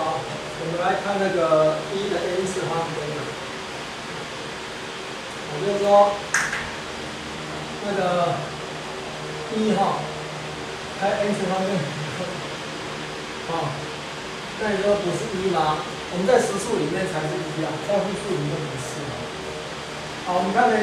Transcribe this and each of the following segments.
好，我们来看那个一的 n 次方根啊，也就是说那个一哈，开 n 次方根，啊，那你说不是一吗？我们在实数里面才是一啊，在复数里面不是。好，我们看呢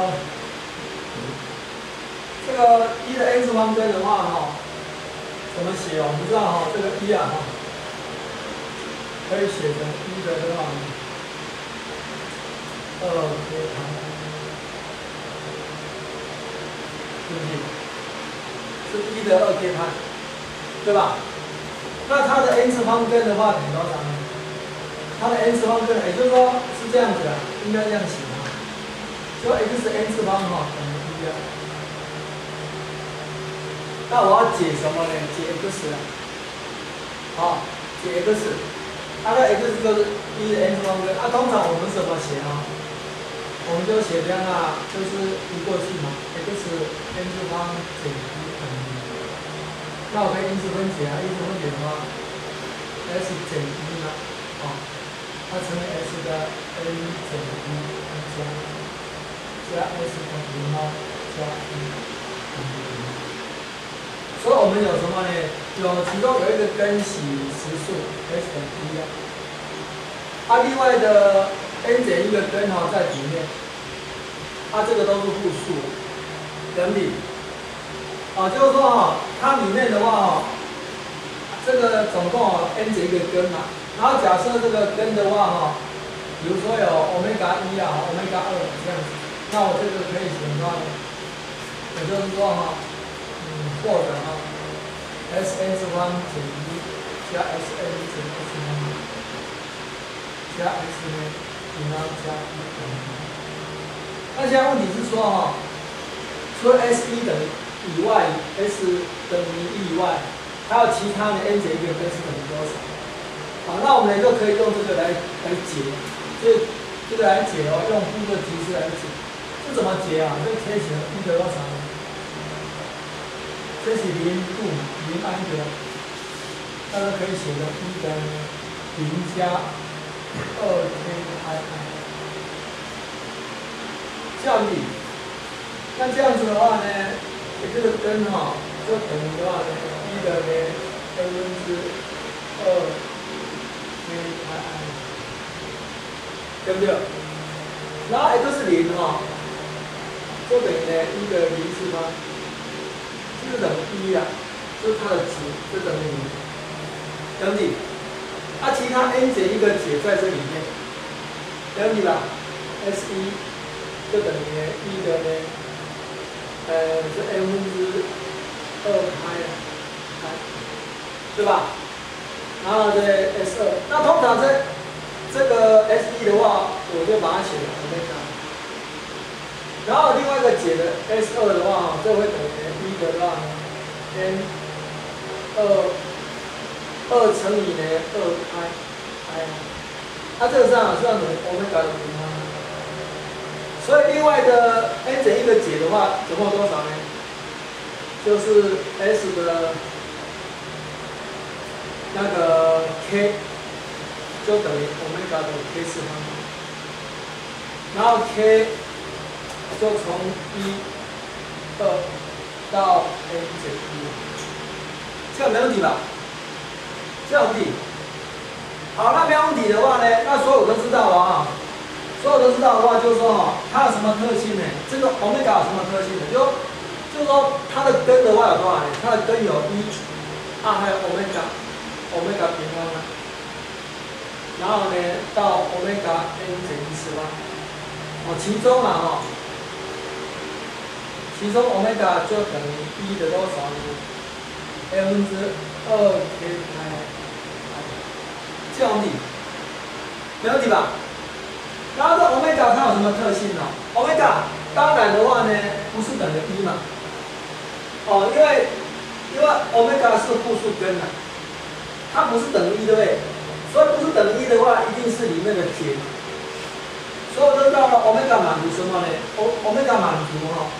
这个一的 n 次方根的话哈，怎么写？我们知道哈，这个一啊哈，可以写成一的多少呢？2k 派，对不对？是一的2k 派，对吧？那它的 n 次方根的话等于多少呢？它的 n 次方根，也就是说是这样子的，应该这样写啊，就 x n 次方哈等于1啊。那我要解什么呢？解 x 啊，好，解 x， 它的 x 就是一的 n 次方根。啊，通常我们怎么写啊？我们就写这样啊，就是移过去嘛 ，x n 次方减1等于。那我可以因式分解啊，因式分解的话 ，s 减1呢，哦，它乘以 s 的 n 减1加 s 等于0加1等于0。所以我们有什么呢？其中有一个根系实数 s 等于1啊，啊，另外的 n 减1个根哈在里面，啊，这个都是复数，等比。啊，就是说哈，它里面的话哈，这个总共n 减1个根嘛，然后假设这个根的话哈，比如说有欧米伽1啊，欧米伽2这样子，那我这个可以写到，也就是说哈，或者哈 ，s n 次方减1加 s n 减 s 方加 s 呢，0加1等于0。那现在问题是说哈，除了 s 1等于以外 ，s 等于1以外，还有其他的 n 减1个根是等于多少？好，那我们呢就可以用这个来解，这个来解哦，用负的级式来解。这怎么解啊？这可以写1得多少呢？这是0度0安格，那就可以写成1的0加2k i， 这样子。那这样子的话呢？这个根哈，就等于多少呢？1的呢2/2 kii， 对不对？然后 x 0哈，就等于呢1的0次方，这个等于1啊，就是它的值，就等于0，对不对？啊，其他 n 减1个解在这里面，对不对吧 ？s 1就等于呢1的呢。是 2/2 派啊，对吧？然后这 S2， 那通常这个 S1 的话，我就把它写成omega。然后另外一个解的 S2 的话，这会等于1的话 n 2乘以呢2派，它这个上是要等于 omega 的平方。所以另外的 n 减1个解的话，总共多少呢？就是 s 的那个 k 就等于 omega 的 k 次方，然后 k 就从1、2到 n 减1，这样没问题吧？这样没问题。好，那没问题的话呢，那所有都知道了啊。所有都知道的话，就是说哈，它有什么特性呢？这个 omega 有什么特性呢？就是说它的根的话有多少呢？它的根有1啊，还有 omega 平方啊，然后呢到 omega n 减1次方，其中啊哈，其中 omega 就等于1的多少呢？2/2k i， 这样问题，没问题吧？然后这 omega 它有什么特性呢 ？omega 当然的话呢，不是等于1嘛，因为 omega 是复数根嘛，它不是等于1，对不对？所以不是等于1的话，一定是里面的解嘛。所以我都知道了 omega 满足什么呢 ？omega 满足哈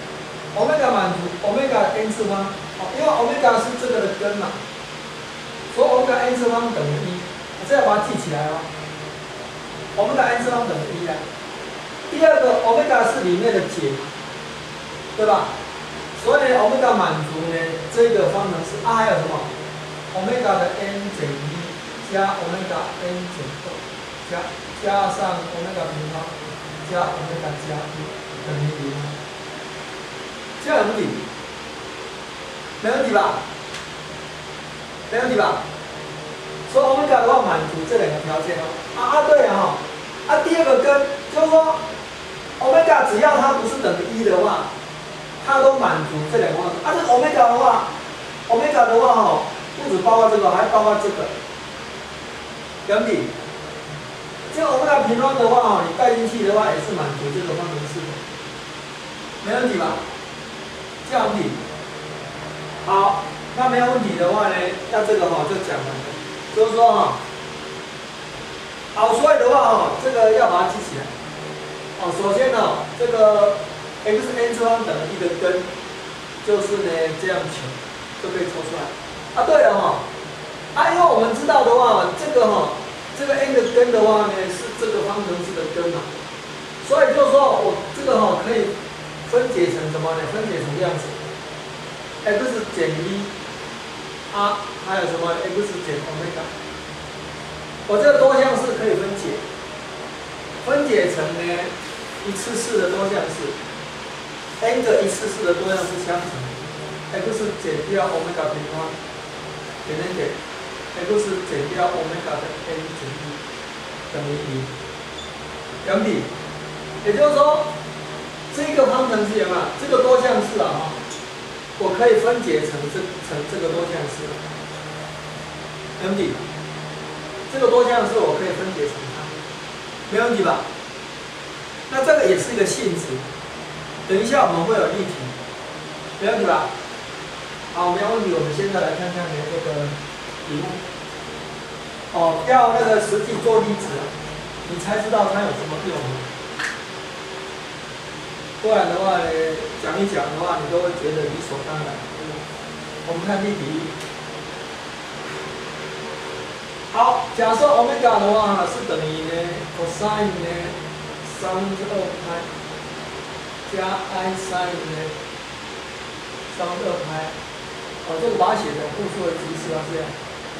，omega 满足 omega n 次方，因为 omega 是这个的根嘛， 所以欧米伽 n 次方等于1，这要把它记起来哦。欧米伽 n 次方等于1啊。第二个，欧米伽是里面的解嘛，对吧？所以呢，欧米伽满足呢这个方程式啊，还有什么？欧米伽的 n 减1加欧米伽 n 减2加上欧米伽平方加欧米伽加1等于0，这样有问题？没问题吧？没问题吧？所以欧米伽的话满足这两个条件哦。对啊第二个根就是说，欧米伽只要它不是等于1的话，它都满足这两个方程。这个欧米伽的话，不只包括这个，还包括这个。有问题？这个欧米伽平方的话你带进去的话也是满足这个方程式的，没问题吧？这样问题。好，那没有问题的话呢，那这个就讲完了，就是说所以的话这个要把它记起来。首先这个 x n 次方等于1的根，就是呢这样求就可以抽出来。对了因为我们知道的话，这个 n 的根的话呢是这个方程式的根嘛，所以就是说我这个可以分解成什么呢？分解成这样子 ，x 减1还有什么 x 减欧米伽。我这个多项式可以分解成呢一次式的多项式 ，n 个一次式的多项式相乘 ，x 减掉欧米伽平方点x 减掉欧米伽的 n 减1等于0，有问题？也就是说，这个方程式有没有？这个多项式我可以分解成这个多项式，没问题。这个多项式我可以分解成它，没问题吧？那这个也是一个性质，等一下我们会有例题，没问题吧？好，没有问题。我们现在来看看这个题目。要那个实际做例子，你才知道它有什么用。不然的话呢，讲一讲的话，你都会觉得理所当然。我们看例题。好，假设欧米伽的话是等于呢 cosine 呢2派加 I sin 呢2派。这个把它写成复数的级式这样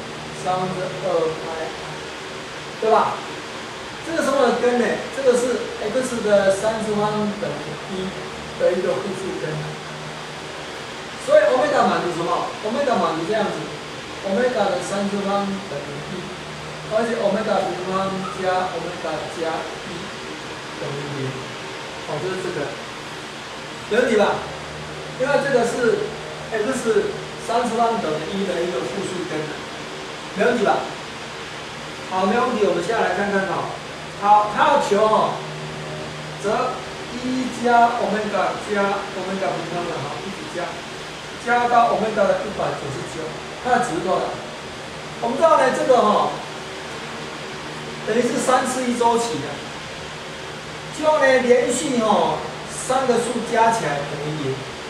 ，2派，对吧？这个什么的根呢？这个是 x 的3次方等于1的一个复数根。所以欧米伽满足什么？欧米伽满足这样子，欧米伽的3次方等于1，而且欧米伽平方加欧米伽加1等于0。就是这个，没问题吧？因为这个是 x 3次方等于1的一个复数根，没问题吧？好，没有问题。我们现在来看看好，它要求则1加欧米伽加欧米伽平方的一直加到欧米伽的199，它的值多少？我们知道呢，这个等于是3次一周期的，就呢连续3个数加起来等于0，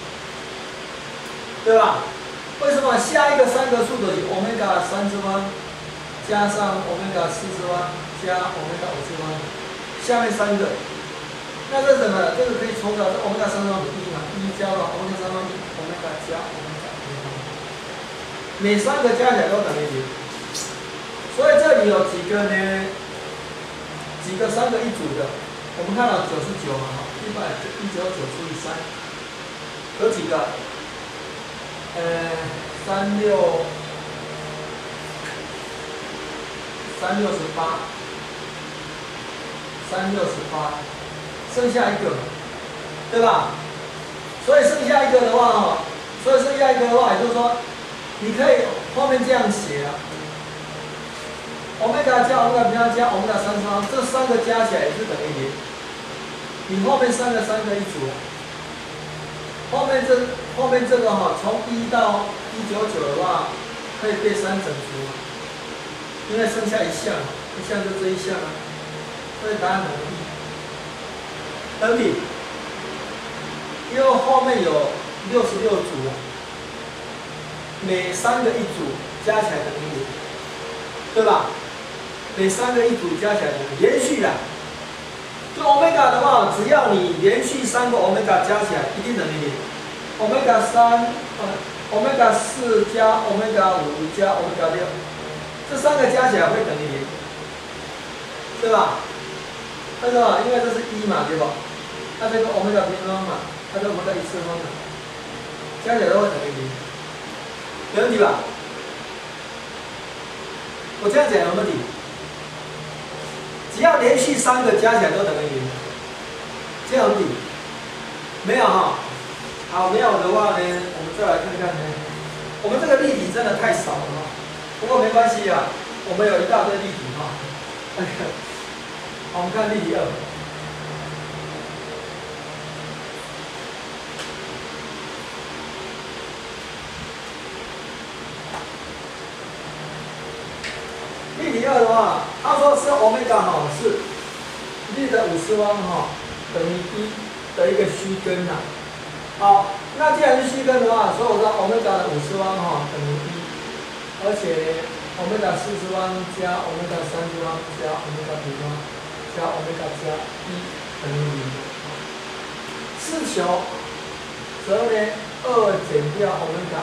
对吧？为什么下一个3个数等于欧米伽3次方加上欧米伽4次方加欧米伽5次方，下面3个，那这是什么？这个可以抽到，这欧米伽3次方等于1嘛，1加到欧米伽3次方欧米伽加欧米伽平方，每3个加起来都等于0。所以这里有几个呢？几个3个一组的，我们看到99嘛，199除以3，有几个？368，剩下一个，对吧？所以剩下一个的话也就是说，你可以后面这样写欧米伽加欧米伽平方加欧米伽3次方，这3个加起来也是等于0。你后面3个一组，后面这个从1到199的话，可以被3整除嘛，因为剩下一项就这一项所以答案等于1。等比，因为后面有66组每3个一组，加起来等于0。 对吧？每3个一组加起来连续的。就 omega 的话，只要你连续3个 omega 加起来，一定等于0。omega 3，omega 4加 omega 5加 omega 6，这3个加起来会等于0，对吧？为什么？因为这是1嘛，对吧？那这个 omega 平方嘛，它就 omega 1次方嘛，加起来都会等于0，没问题吧？我这样讲有没有问题？只要连续3个加起来都等于0，这样有问题？没有哈。好，没有的话呢，我们再来看看呢。我们这个例题真的太少了哈，不过没关系啊，我们有一大堆例题哈。好，我们看例题2。例题2的话，他说是 omega 哈是力的5次方哈等于1的一个虚根呐。好，那既然是虚根的话，所以我知道 omega 的5次方哈等于1，而且 omega 4次方加 omega 3次方加 omega 平方加 omega 加1等于0。是求则呢2减掉 omega，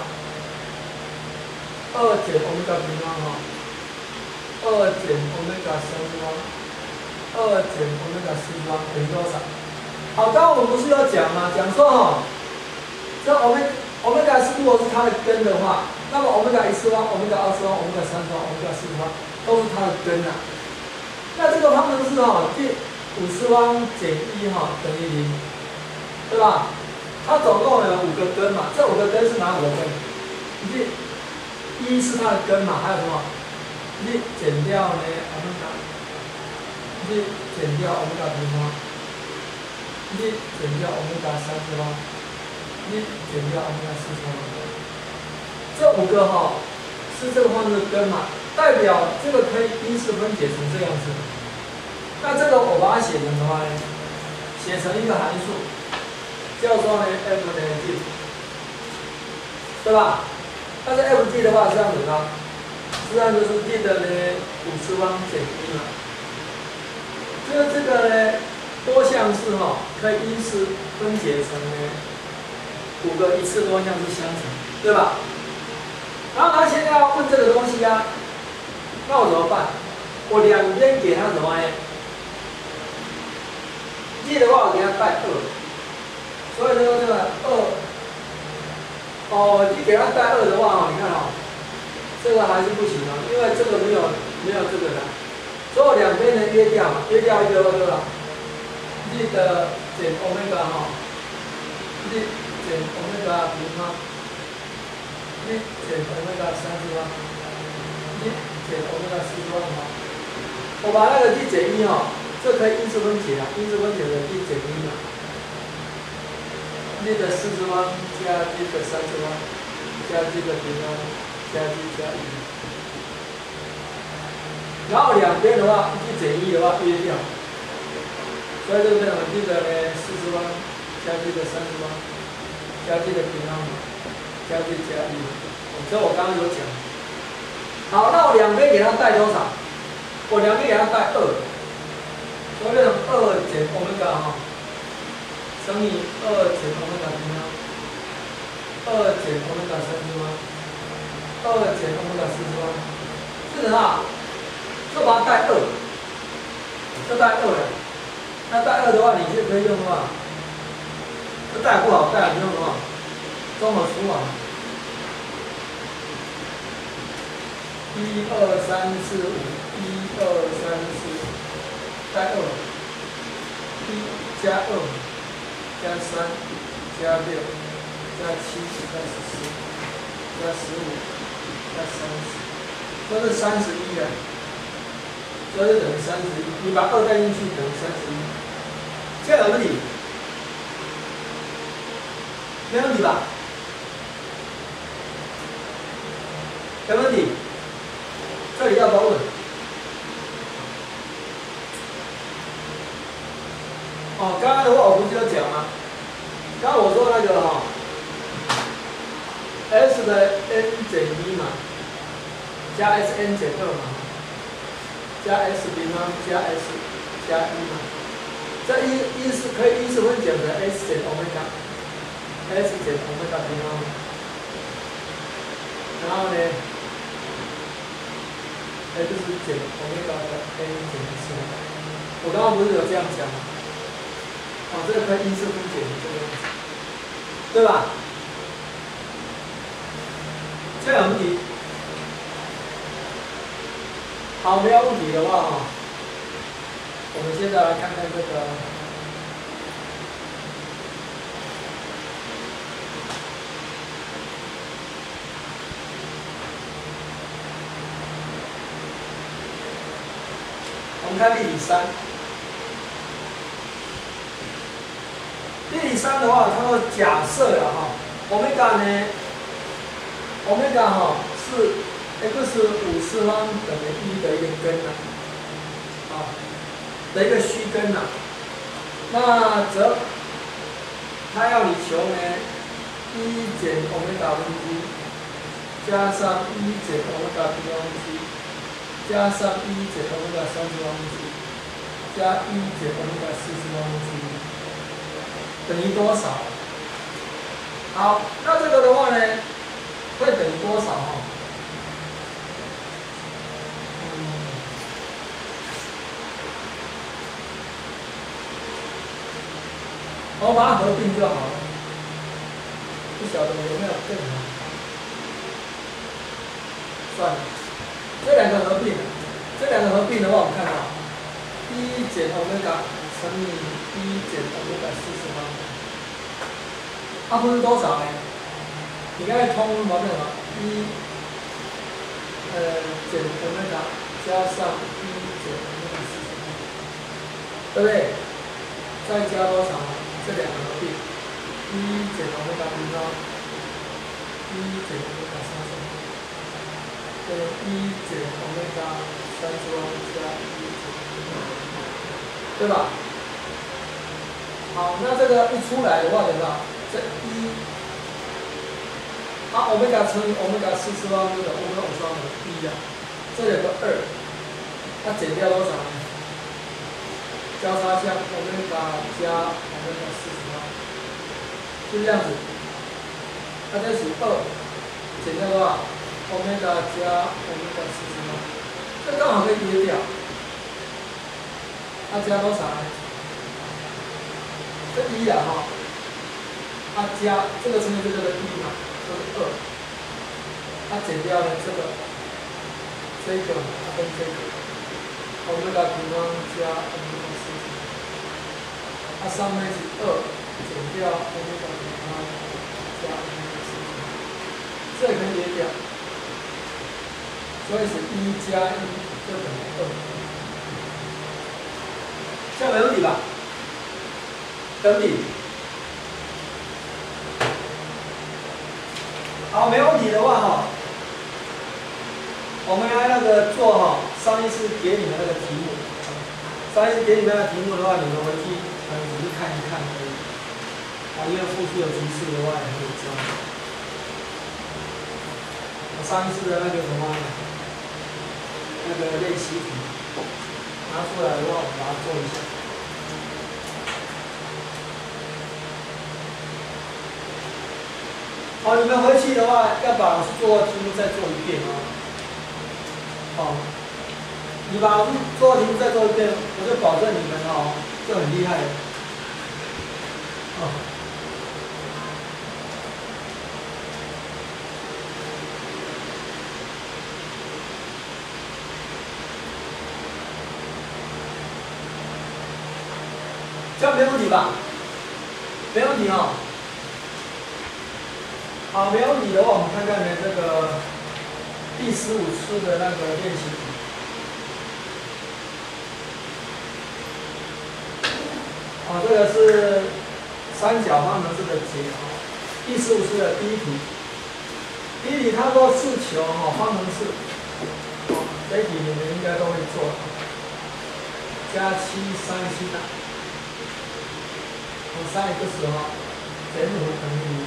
2减 omega 平方哈。2减 omega 3次方，2减 omega 4次方等于多少？好，刚刚我们不是有讲吗？讲说哈，这 omega 4如果是它的根的话，那么 omega 1次方、omega 2次方、omega 3次方、omega 4次方都是它的根啊。那这个方程式哈，第5次方减1哈等于0，对吧？它总共有5个根嘛，这5个根是哪5个根？第1是它的根嘛，还有什么？1减掉呢 omega， 1减掉 omega 平方，1减掉 omega 3次方，1减掉 omega 4次方。这5个哈是这个方程的根嘛，代表这个可以因式分解成这样子。那这个我把它写成什么呢？写成一个函数，叫做呢 f 等于 g， 对吧？但是 f g 的话是这样子的。实际上就是d的呢5次方减1嘛，这个呢多项式哈可以因式分解成呢5个一次多项式相乘，对吧？然后他现在要问这个东西啊，那我怎么办？我两边给他什么呢 ？d 的话我给他带2，所以这个2，你给他带2的话你看这个还是不行啊，因为这个没有这个的，所以我两边能约掉嘛，约掉一个对吧？力的减 omega 哈，力减 omega 平方，力减 omega 3次方，力减 omega 4次方哈。我把那个力减1哈，这可以因式分解啊，因式分解的力减1嘛，力的4次方加力的3次方加力的平方。加1加1，然后两边的话，1减1的话约掉，所以这个变成1的呢4次方加1的3次方加1的平方加1加1，这我刚刚有讲。好，那我两边给它带多少？我两边给它带2，所以变成2减 omega 哈，乘以2减 omega 平方，2减 omega 3次方。2减 omega 4次方，是的啊，就把它带2，就带2了。那带2的话，你就可以用什么？这带不好带，你用什么？综合除法。1、2、3、4、5，1、2、3、4，带2，1加2加3加6加7加14加15。加30，这是31啊，这是等于31。你把2带进去等于31，这样有问题？没问题吧？有问题？这里要不要问？刚刚的话我不是有讲吗？刚刚我说那个S 的 n 减1嘛，加 Sn 减2嘛加 x 平方加 x 加1嘛，这一是可以依次分解成 x 减欧米伽 ，x 减欧米伽平方，然后呢 x 减欧米伽的 a 减 x， 我刚刚不是有这样讲吗？这个可以依次分解成这个样子，对吧？这样有问题？好，没有问题的话我们现在来看看这个。我们看例题3。例题3的话，它说假设了欧米伽呢，欧米伽是 x5次方等于1的一个根的一个虚根那则它要你求呢1减欧米伽分之加上1减欧米伽平方分之加上1减欧米伽30次方分之加1减欧米伽40次方分之等于多少？好，那这个的话呢，会等于多少我把它合并就好了，不晓得有没有更好？算了，这两个合并的话，我们看到1减欧米伽乘以1减欧米伽40方，它不是多少呢？你刚才通方面1减欧米伽加上1减欧米伽40方，对不对？再加多少？这两个合并，1减欧米伽平方，1减欧米伽30方，等于1减欧米伽30方加1减欧米伽，对吧？好，那这个一出来的话，怎么样？这欧米伽乘以欧米伽40方这个欧米伽50方等于1这有个2，它减掉多少呢？交叉项欧米伽加欧米伽40方，就这样子。它在除2，减掉多少？欧米伽加欧米伽40方，这刚好可以约掉。它加多少呢？这1它加这个乘以这个的1嘛，这是2。它减掉了这个，它跟这个。欧米伽平方加欧米伽40，它上面是2减掉欧米伽平方加欧米伽40，这也可以约掉，所以是1加1就等于2，这样没问题吧？等比。好，没问题的话我们来那个做上一次给你们那个题目，上一次给你们的题目的话，你们回去只是看一看而已。因为复述有提示的话，也可以教。我上一次的那个什么，那个练习题拿出来的话，我把它做一下。好，你们回去的话，要把老师做的题目再做一遍你把老师做的题目再做一遍，我就保证你们就很厉害了。这样没问题吧？没问题好，没问题的话，我们看看呢这个第15次的那个练习题。这个是三角方程式的解第15次的第一题。第一题他说是求方程式，这一题你们应该都会做。加7 sin西塔，3x 减5等于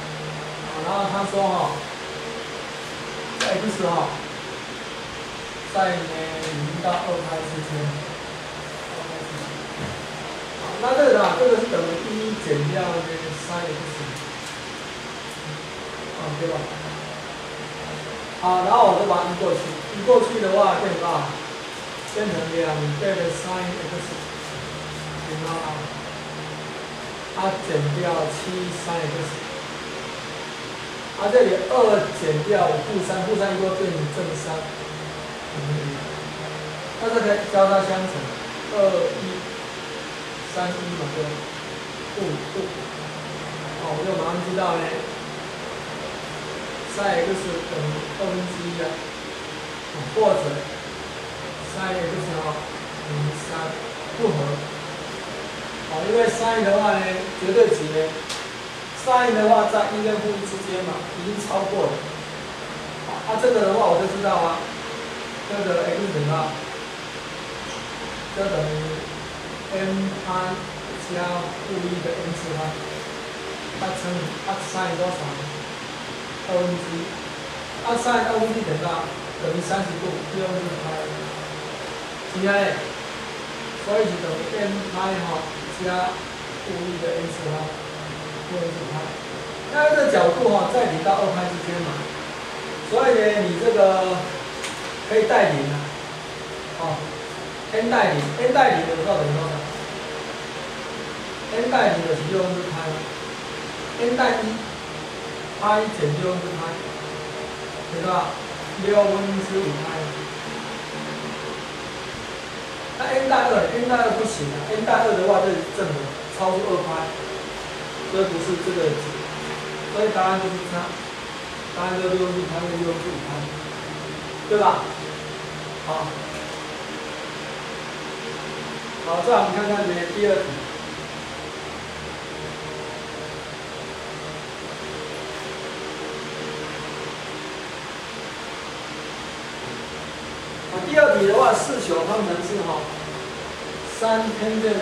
0。然后他说这 x 是在呢0到2π之间。好，那这个呢，这个是等于1减掉呢 sin x， 对吧？好，然后我就把它移过去，移过去的话变多少？变成2倍的 sin x， 然后它减掉7 sin x， 这里2减掉负3，负3一过变成正3，那这个交叉相乘，2、1、3、1嘛，对吧？负，我就马上知道呢。sin x 等于1/2啊，或者 sin x 等于3，不合。因为 sin 的话呢，绝对值呢 ，sin 的话在1跟负1之间嘛，已经超过了。这个的话我就知道啊，这个 x 等于就等于 m π加负1的 n 次方，乘以sin 多少呢？1/2，sin 1/2等于30度，6分之派，是安尼，所以是等于 m π 加负1的 n 次方，6分之派。那这个角度在0到2π之间嘛，所以呢，你这个可以带0啊，n 带0 ，n 带0的时候等于多少 ？n 带0的是6分之派 ，n 带1。π 减6分之派，对吧？6分之5π。那 n 带2，n 带2不行啊 ，n 带2的话就是正的，超出2π，所以不是这个值，所以答案就是这样，答案就6分之5π跟6分之5π，对吧？好，再我们看看第二题。第二题的话，4球方程式3 tangent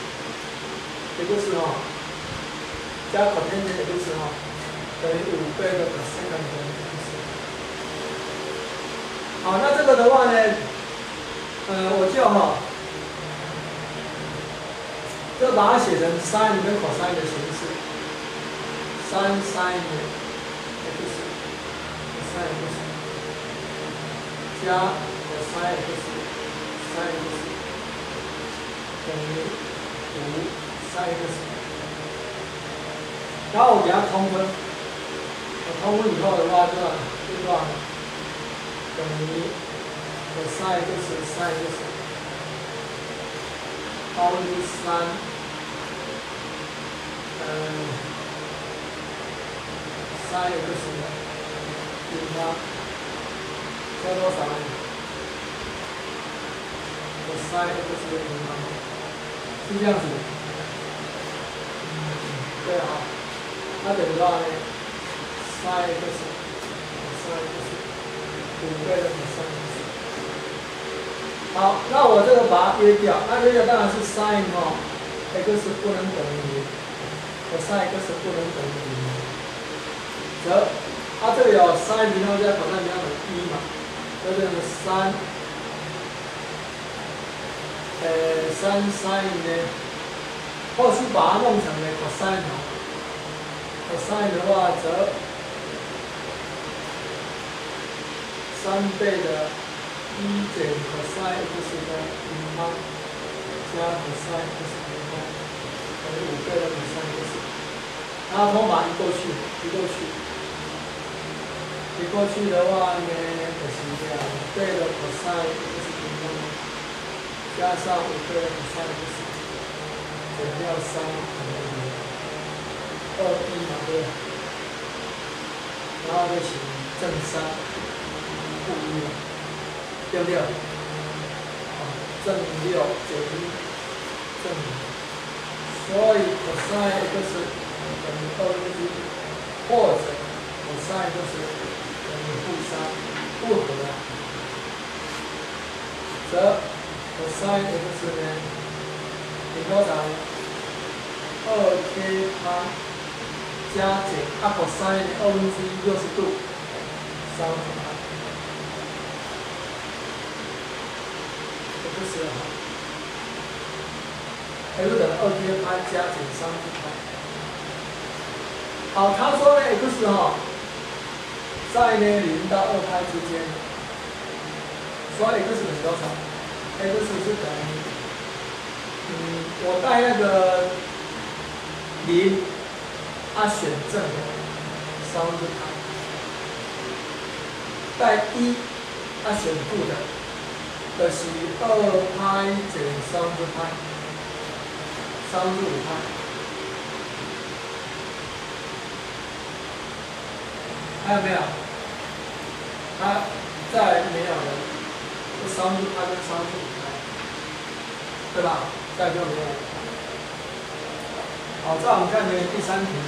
x 加 cotangent x 等于5倍的 cosecant x。好，那这个的话呢，我就把它写成 sin 跟 cosine 的形式，3 sin x cosine x 加sin x sin x 等于5 sin x， 然后我给它通分，通分以后的话就多少？等于sin x sin x 8分之3，sin x 平方加多少呢？sin x 的平方是这样子，对啊，它等于多少呢 ？sin x sin x 5倍的 sin x。好，那我这个把它约掉，那约掉当然是 sin x 不能等于0，sin x 不能等于0，则这里有 sin 平方加 cos 平方等于1嘛，这就是3 sin 呢，或是把它弄成呢 cosine 的话则3倍的1减 cosine x 的平方加 cosine x 平方等于5倍的 cosine x， 然后把它移过去的话呢，就是2倍的 cosine x 平方加上5倍的 cosine x 减掉3等于2b嘛，对吧？然后就请正3负1嘛，对不对？正6减1正5，所以 cosine x 等于2分之1，或者 cosine x 等于-3，不合则 cosine x 呢等于多少呢？2k 它加减cosine 2分之1 60度，3分之 x 等于2k 派加减3派。好，他说呢 x 在呢0到2派之间，所以 x 等于多少 ？x 是等于，我带那个0，选正的3派，带1，选负的，就是2派减3派，3至5派。还有没有？再来没有了，这3至派跟3至5派，对吧？再就没有了。好，再我们看第3题。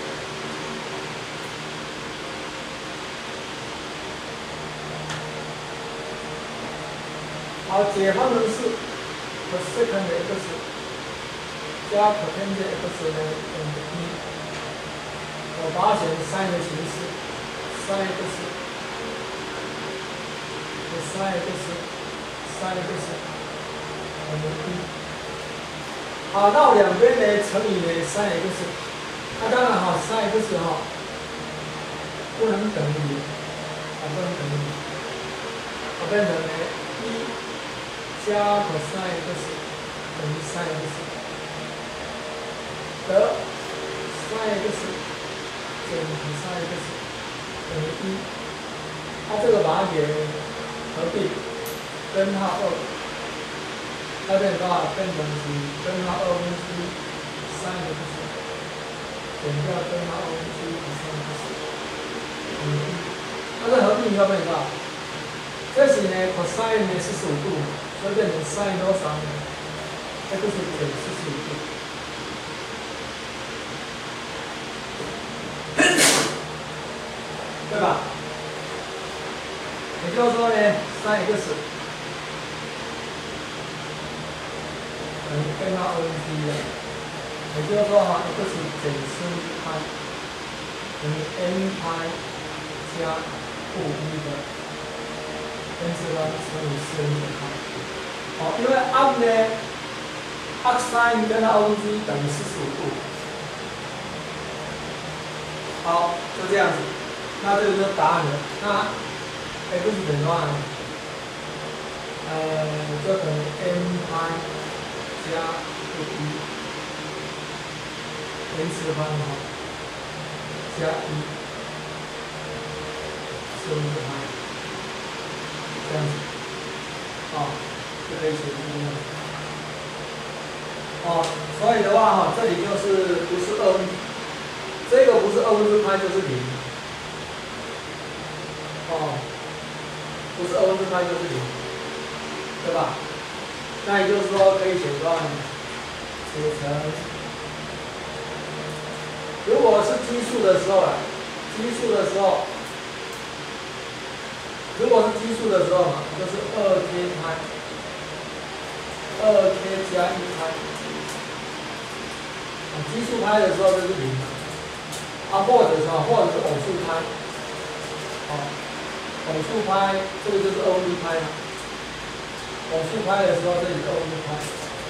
好，解方程式 cosecant x 加 cotangent x 呢等于1。我把它写成 sin 的形式 ，sin x sin x 等于1。好，那我两边呢乘以呢 sin x， 那当然sin x 不能等于0，不能等于0，我变成呢1加 cos x 等于 sin x， 得 sin x。减 cos x 等于1，这个把它给合并，根号2，那变成多少？变成是根号2分之sin x， 减掉根号2分之cos x等于1。这合并以后变成多少？这是呢 cos 呢45度，所以变成 sin 多少呢 ？x 减45度。对吧？也就是说呢，sin x 等于根号2分之1，也就是说x 减4派等于 n 派加负1的 n 次方乘以4派。因为 arc 呢 ，arc sin 根号2分之1等于45度。好，就这样子。那这个就是答案了。那 x 等于多少呢？就等于 n 派加负1 n 次方加1乘以派，这样子，就可以写出来。所以的话这里就是不是2分，这个不是2分之派就是0。不是2分之派就是0，对吧？那也就是说可以写多少呢？写成，如果是奇数的时候，就是2k 派，2k 加1派。奇数派的时候就是0，或者是偶数派，偶数派这个就是2分之派嘛。偶数派的时候这里是2分之派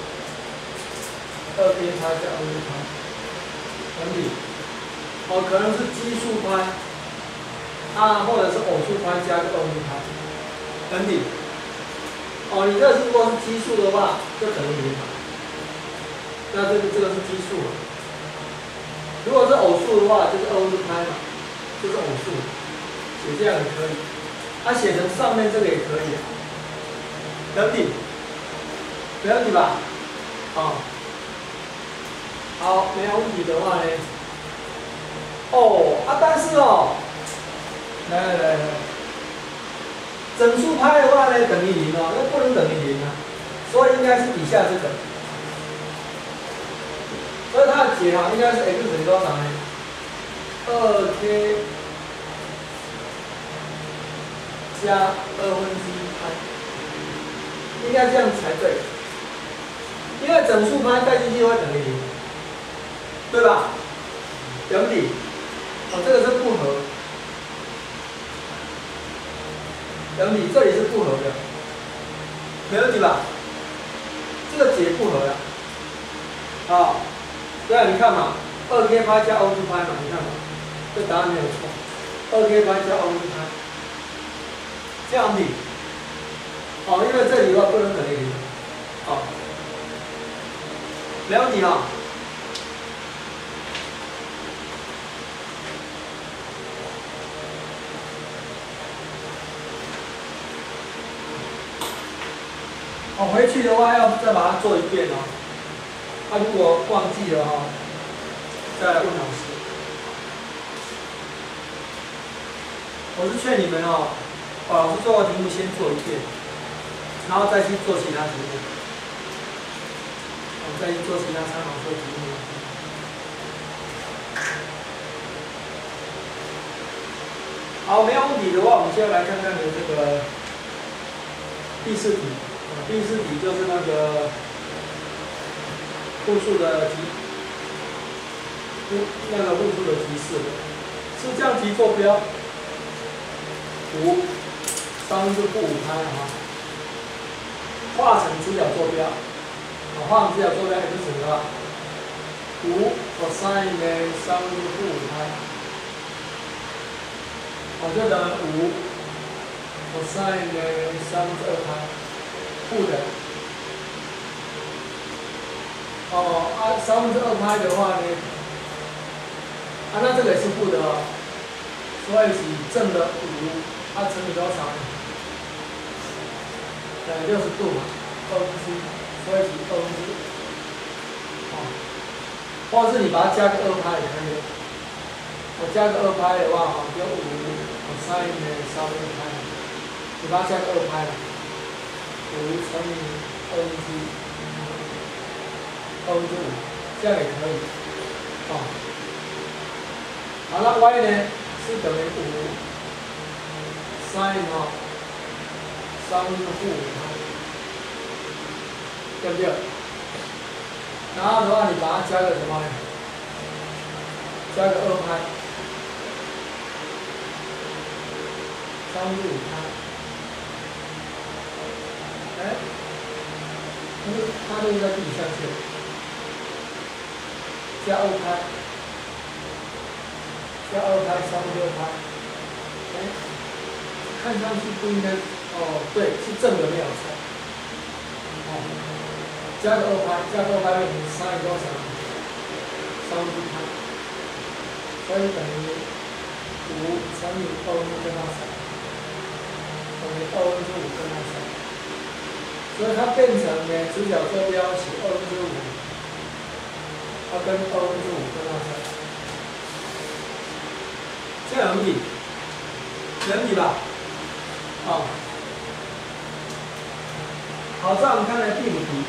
，2k 派加2分之派，等比。可能是奇数派，或者是偶数派加个2分之派，等比。你这如果是奇数的话，就等于0嘛。那这个是奇数嘛。如果是偶数的话，就是2分之派嘛，就是偶数，写这样也可以。写成上面这个也可以，等比，没问题吧？好，没有问题的话呢，但是来，整数派的话呢等于0那不能等于0所以应该是底下这个，所以它的解应该是 x 等于多少呢？2k 加2分之1派，应该这样才对，因为整数派带进去会等于0，对吧？等比，这个是不合，等比这里是不合的，没问题吧？ 这个解不合了。啊，对啊，你看嘛，2k 拍加 O2 拍嘛，你看嘛，这答案没有错。2k 拍加 O2 拍，这样比，哦，因为这里的话不能等于0，好，没问题啊。哦，回去的话要再把它做一遍哦。如果忘记了哈，再来问老师。我是劝你们哦，把老师做过题目先做一遍，然后再去做其他题目，再去做其他参考书题目。好，没有问题的话，我们接下来看看你的这个第4题。第4题就是那个复数的那个复数的提示，是这样题坐标，5，上是负5拍啊，画成直角坐标，画成直角坐标 x 的话，5 cosine 呢上是负5拍，就等于5 cosine 呢3分之2拍。负的，3分之2拍的话呢，那这个也是负的哦，所以是正的5，乘以多少呢？等于60度嘛，7，所以是5，或者是你把它加个2拍也可以。我加个2拍的话，就5 cosine 呢3分之2拍，你把它加个2拍。5乘以2分之5，这样也可以。好，那 y 呢是等于5 sin 3分之负5拍，对不对？然后的话，你把它加个什么呢？加个2拍，3分之5拍。它这个在地理上线，加2拍，加2拍3分之2拍，看上去不应该，对，是正的没有错，加个2拍，加个2拍变成sin多少？3分之拍，所以等于5乘以2分之3，等于2分之5跟它3。所以它变成呢，直角坐标是2分之5，它跟2分之5跟它3，这样有问题？没问题吧？好，再我们看来第5题。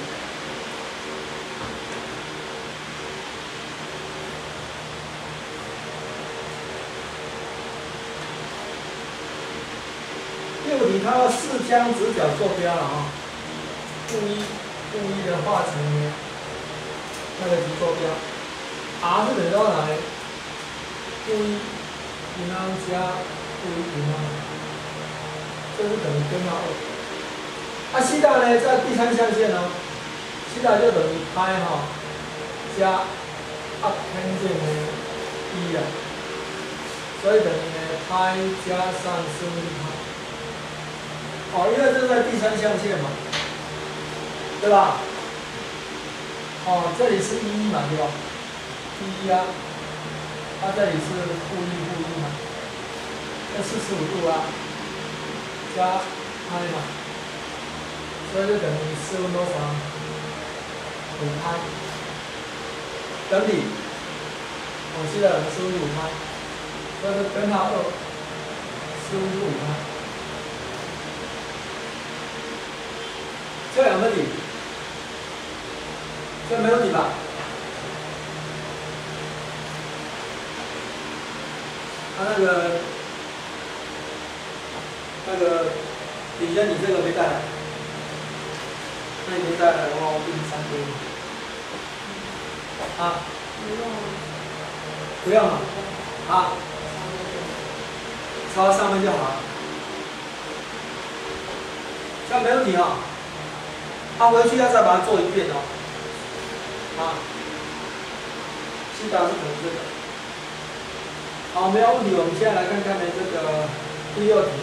第5题它是将直角坐标了啊。负一的化成呢，那个极坐标 ，r 是等于多少呢？负一平方加负一平方，这是等于根号2。西塔呢，在第3象限哦，西塔就等于派加 up tangent 呢1啊，所以等于呢派加上4分之派。因为这是在第3象限嘛。对吧？这里是1嘛，对吧？1啊，这里是负1嘛，这45度啊，加派嘛，所以就等于4分多少？5派，等比，现在等于4分之5派，所以就根号2，4分之5派，这有问题？这没问题吧？那个底下你这个没带来，那你没带来的话，我给你3给你。不用了。抄上面就好了。这样没问题啊。 回去要再把它做一遍哦。啊，西达是可能这个。好，没有问题。我们现在来看看呢这个第6题。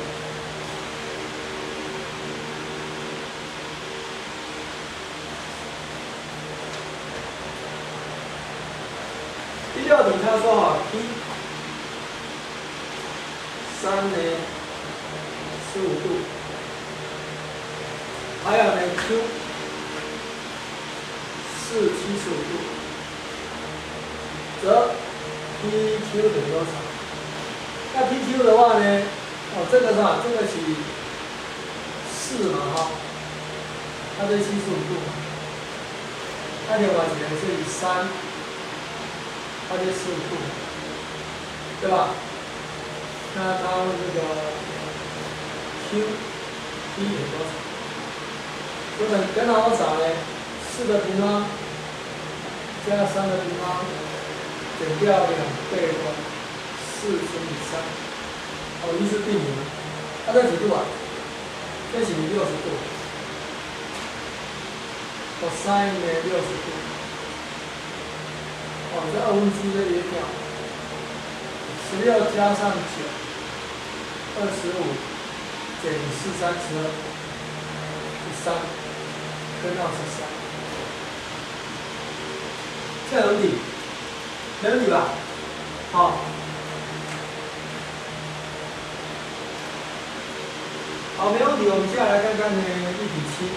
第6题他说哈 ，P 3呢15度，还有呢 Q 4 75度，则 PQ 等于多少？那 PQ 的话呢，哦，这个是吧？这个是4嘛哈，它是75度嘛，那另外一个是以3，它就15度，对吧？那它这个 Q P 等于多少？这个跟它多少呢？4的平方加3的平方减掉2倍的4乘以3，哦，于是定理，它这几度啊？这是60度，cos 呢60度，哦，这1/2这约掉，16加上9，25减4 32，是3，根号是3。这没问题，没问题吧？好，好，没问题。我们接下来看看呢，例题7。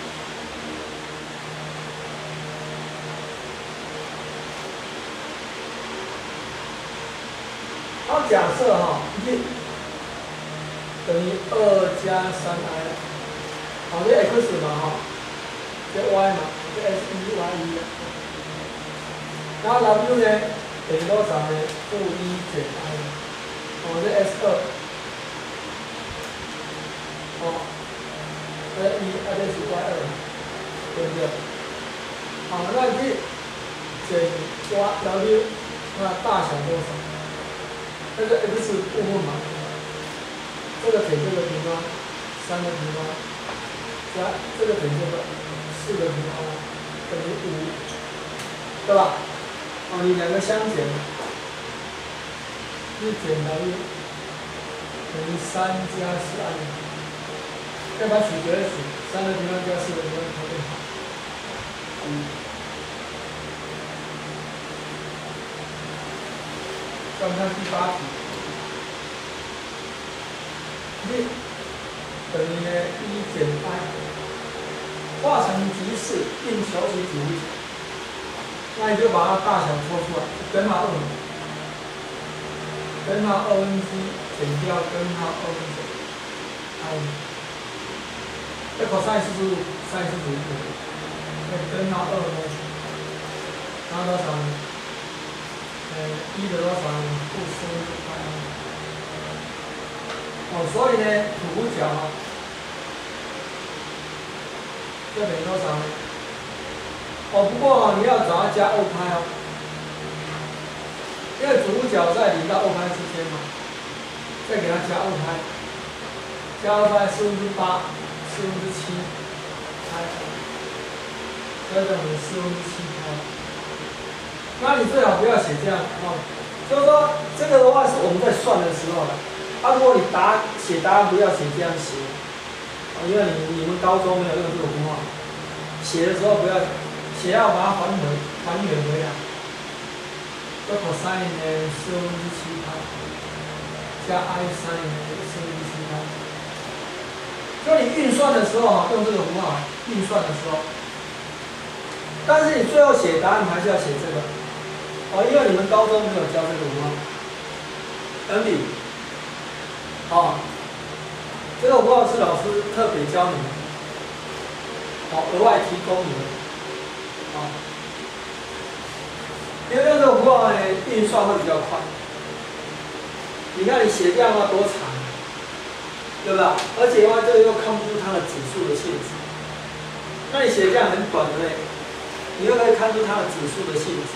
好，假设哈，1等于2加3i， 好，这 x 嘛哈，这 y 嘛，这 s1 y1。然后 w 呢等于多少呢？负1减 i， 哦，这 s2， 哦，这1，这是 y2， 对不对？好，那这减 w， 那大小多少？这个 x 部分嘛，这个减这个平方，3的平方，加这个减这个4的平方，等于5，对吧？哦，你两个相减，1减w等于3加4i， 再把取决取，3的平方加4的平方它更好。再看第8题，1等于呢1减 i， 化成级式并求其阻力。那你就把它大小抽出来，根号2，根号2分之一减掉根号2分之 i， 这 cos 是不是sin是不是那根号2呢？然后多少呢？1的多少呢？负4分之 i。哦，所以呢，主角啊，这等于多少呢？哦，不过你要找它加2派哦，因为主角在0到2派之间嘛，再给它加2派，加2派4分之8，4分之7派，所以等于4分之7派。那你最好不要写这样哦，就是说这个的话是我们在算的时候的，如果你写答案不要写这样写，因为你们高中没有用这种符号，写的时候不要。写要把它还原回来，这 cos 呢4分之7派，加 i sin 呢4分之7派。所以你运算的时候啊，用这个符号运算的时候，但是你最后写答案还是要写这个，因为你们高中没有教这个符号。等比，这个符号是老师特别教你们，额外提供你们。因为用这种符号呢，运算会比较快。你看你写这样的话多长，对吧？而且的话，这个又看不出它的指数的性质。那你写这样很短的嘞，你又可以看出它的指数的性质，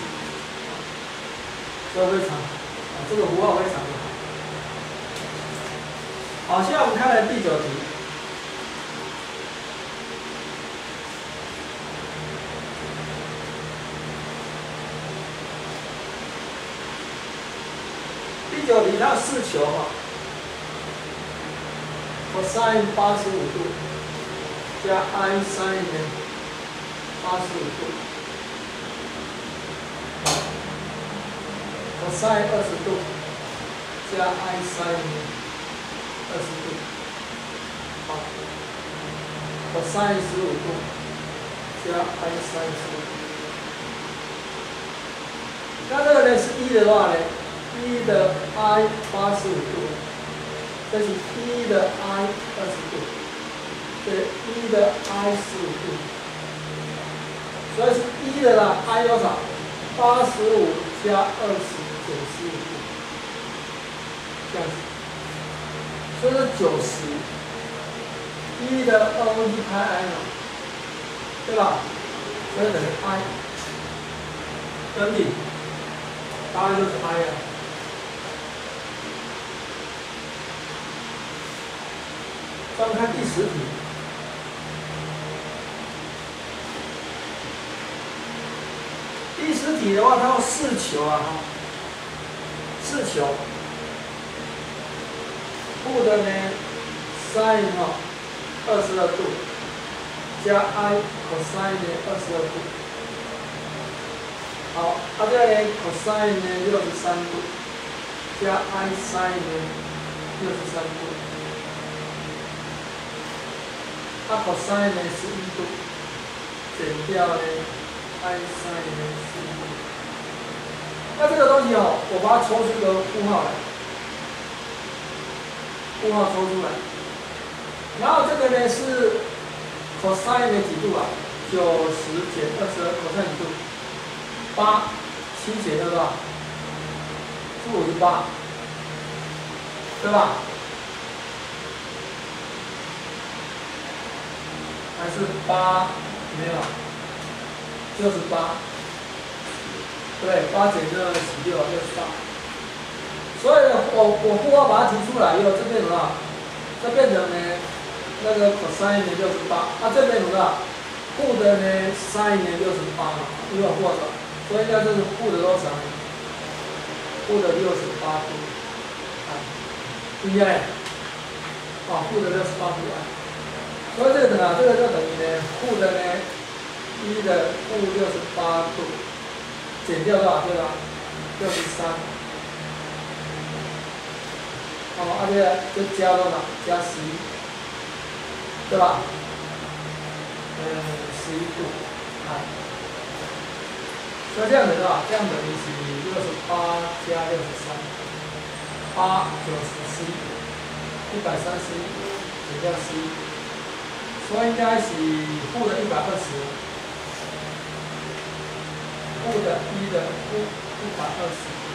所以非常好。这个符号非常的好。好，现在我们看来第9题。 190它有4球嘛 ，cosine 85度加 I sin 呢85度，cosine 20度加 I sin 呢20度，好 ，cosine 15度加 I sin 15度。那这个呢是1的话呢，1的 I 85度，这是1的 I 20度，这1的 I 15度，所以是1的啦 I 多少？85加20减15度，这样子，所以是90，1的2分之派 I 嘛，对吧？所以等于 I， 等于。答案就是 I 啊。再我们看第10题。第10题的话，它有4球啊，哈，4球。负的呢 sin 22度，加 I cosine 呢22度。好，它这个 cosine 呢63度，加 I sin 呢63度，它 cosine 呢11度，减掉呢 I sin 呢11度。那这个东西哦，我把它抽出个负号来，负号抽出来，然后这个呢是 cosine 的几度啊？90减22 cosine 几度？8，7减2多少？是58，对吧？还是8没有？68，对，8减216，68。所以我负号把它提出来以后，这边什么？这变成呢那个 cosine 呢68，这边什么？负的呢 sin 呢68嘛，因为我负号。所以应该就是负的多少？负的68度，啊，应该，负的68度啊。所以这个呢，这个就等于呢，负的呢1的负68度，减掉多少？对吧？63。这个就加多少？加11，对吧？11度，啊。所以这样子的话，这样等于是68加63，8、90、11，131减掉11，所以应该是负的120，负的1的负120，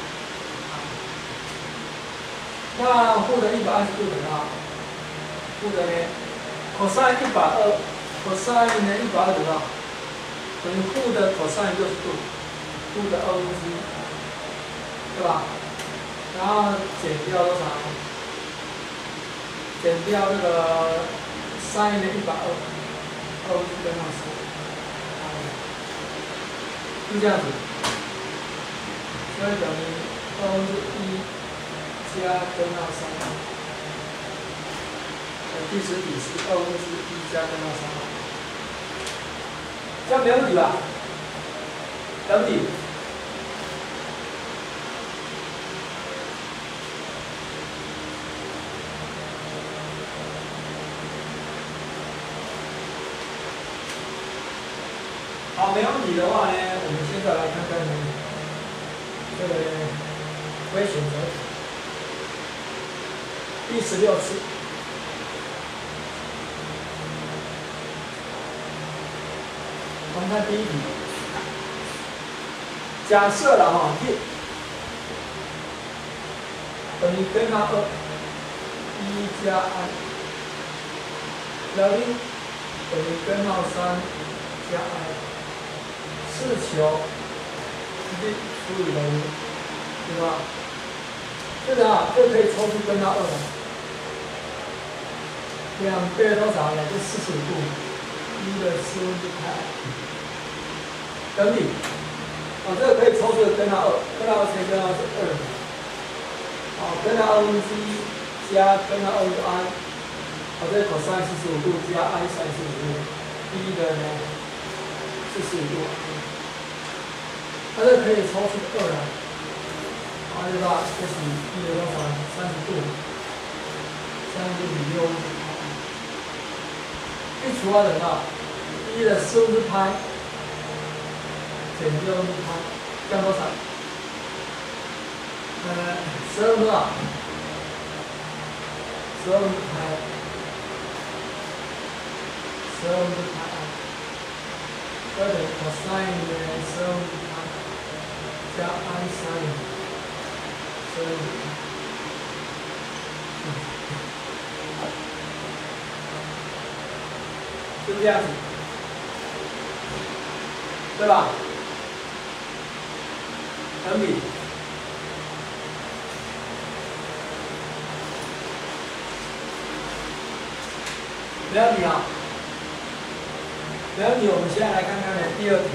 那负的120度等于多少？负的呢 ，cosine 120，cosine 呢120等于多少？等于负的 cosine 60度。负的2分之1，对吧？然后减掉多少？减掉这个 sin 的120，2分之根号3，就这样子。所以等于2分之1加根号3。第10题是2分之1加根号3，这样没问题吧？没问题。好，没问题的话呢，我们现在来看看这个可以选择第16次。我们看第1题，假设了哈 ，t 等于根号2 1加 i， แล้วนี้等于根号3加 i。4球1除以0，对吧？这个就可以抽出根号2了。2倍多少呢？就45度，1的4分之派，等于，这个可以抽出根号2，根号2乘根号是2， 根号2分之1加根号2i， 这个 cos 45度加 i sin 45度，b 的呢45度，它这可以抽出2来，对吧？这是1的多少？30度，30比6，一除二等到1的4分之派减6分之派，这样多少？12多少？12分之派，12分之派啊，这等于 cos 的12分之派加 i sin 12分之派，是这样子，对吧？等比。没问题啊，没问题。我们现在来看看呢第二题。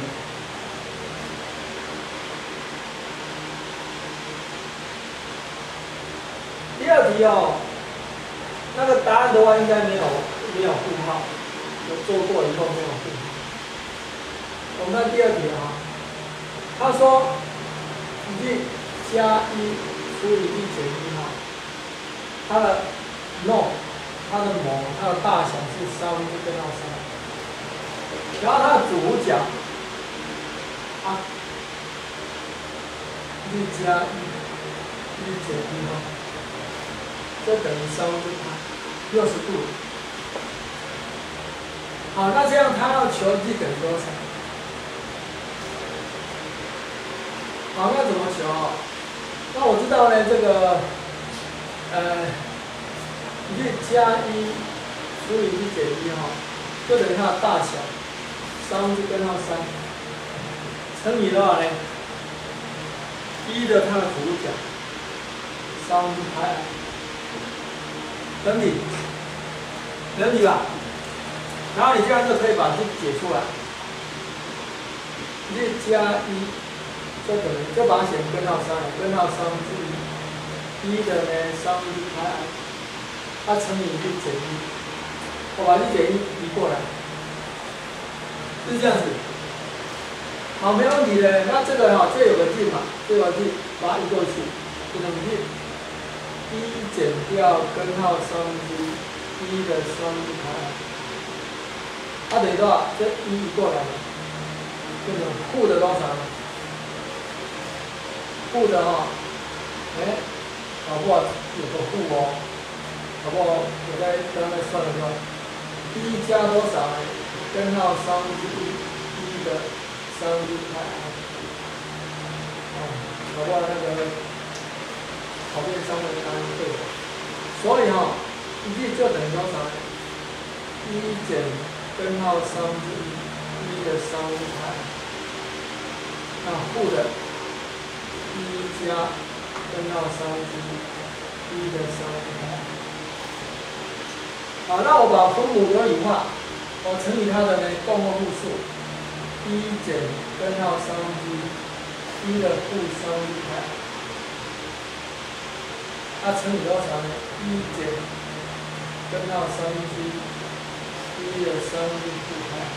第二题哦，那个答案的话应该没有负号，有做过以后没有负号。我们看第二题啊，他说1加1除以1减1哈，它的 no。它的模，它的大小是3分之根号3，然后它的主角啊，1加1，1减1哈，这等于3分之派，60度。好，那这样它要求1等于多少？好，那怎么求？那我知道呢，这个1加1除以1减1哈，就等于它的大小3分之根号3乘以多少呢？1的它的主角3分之派 i， 等比，等比吧。然后你这样就可以把这解出来，1加1，这等于就把它写成根号3了，根号3分之1，1的呢3分之派 i。它乘以1减1，我把1减1移过来，是这样子。好，没问题的。那这个哈，这有个镜嘛，这有个镜，把它移过去，就等于1减掉根号3分之1的3分之派 i， 它等于多少？这1移过来了，变成负的多少呢？负的哈，搞不好有个负哦。好不好？我在刚才算的时候，1加多少呢？根号3分之1的3分之派 i， 搞不好那个考卷上面的答案对的。所以哈，1就等于多少呢？1减根号3分之1的3分之派 i， 那负的1加根号3分之1的3分之派 i。好，那我把分母有理化，我乘以它的呢共或互数，1减根号3分之1的负3分之派，它乘以多少呢？1减根号3分之1的3分之负派，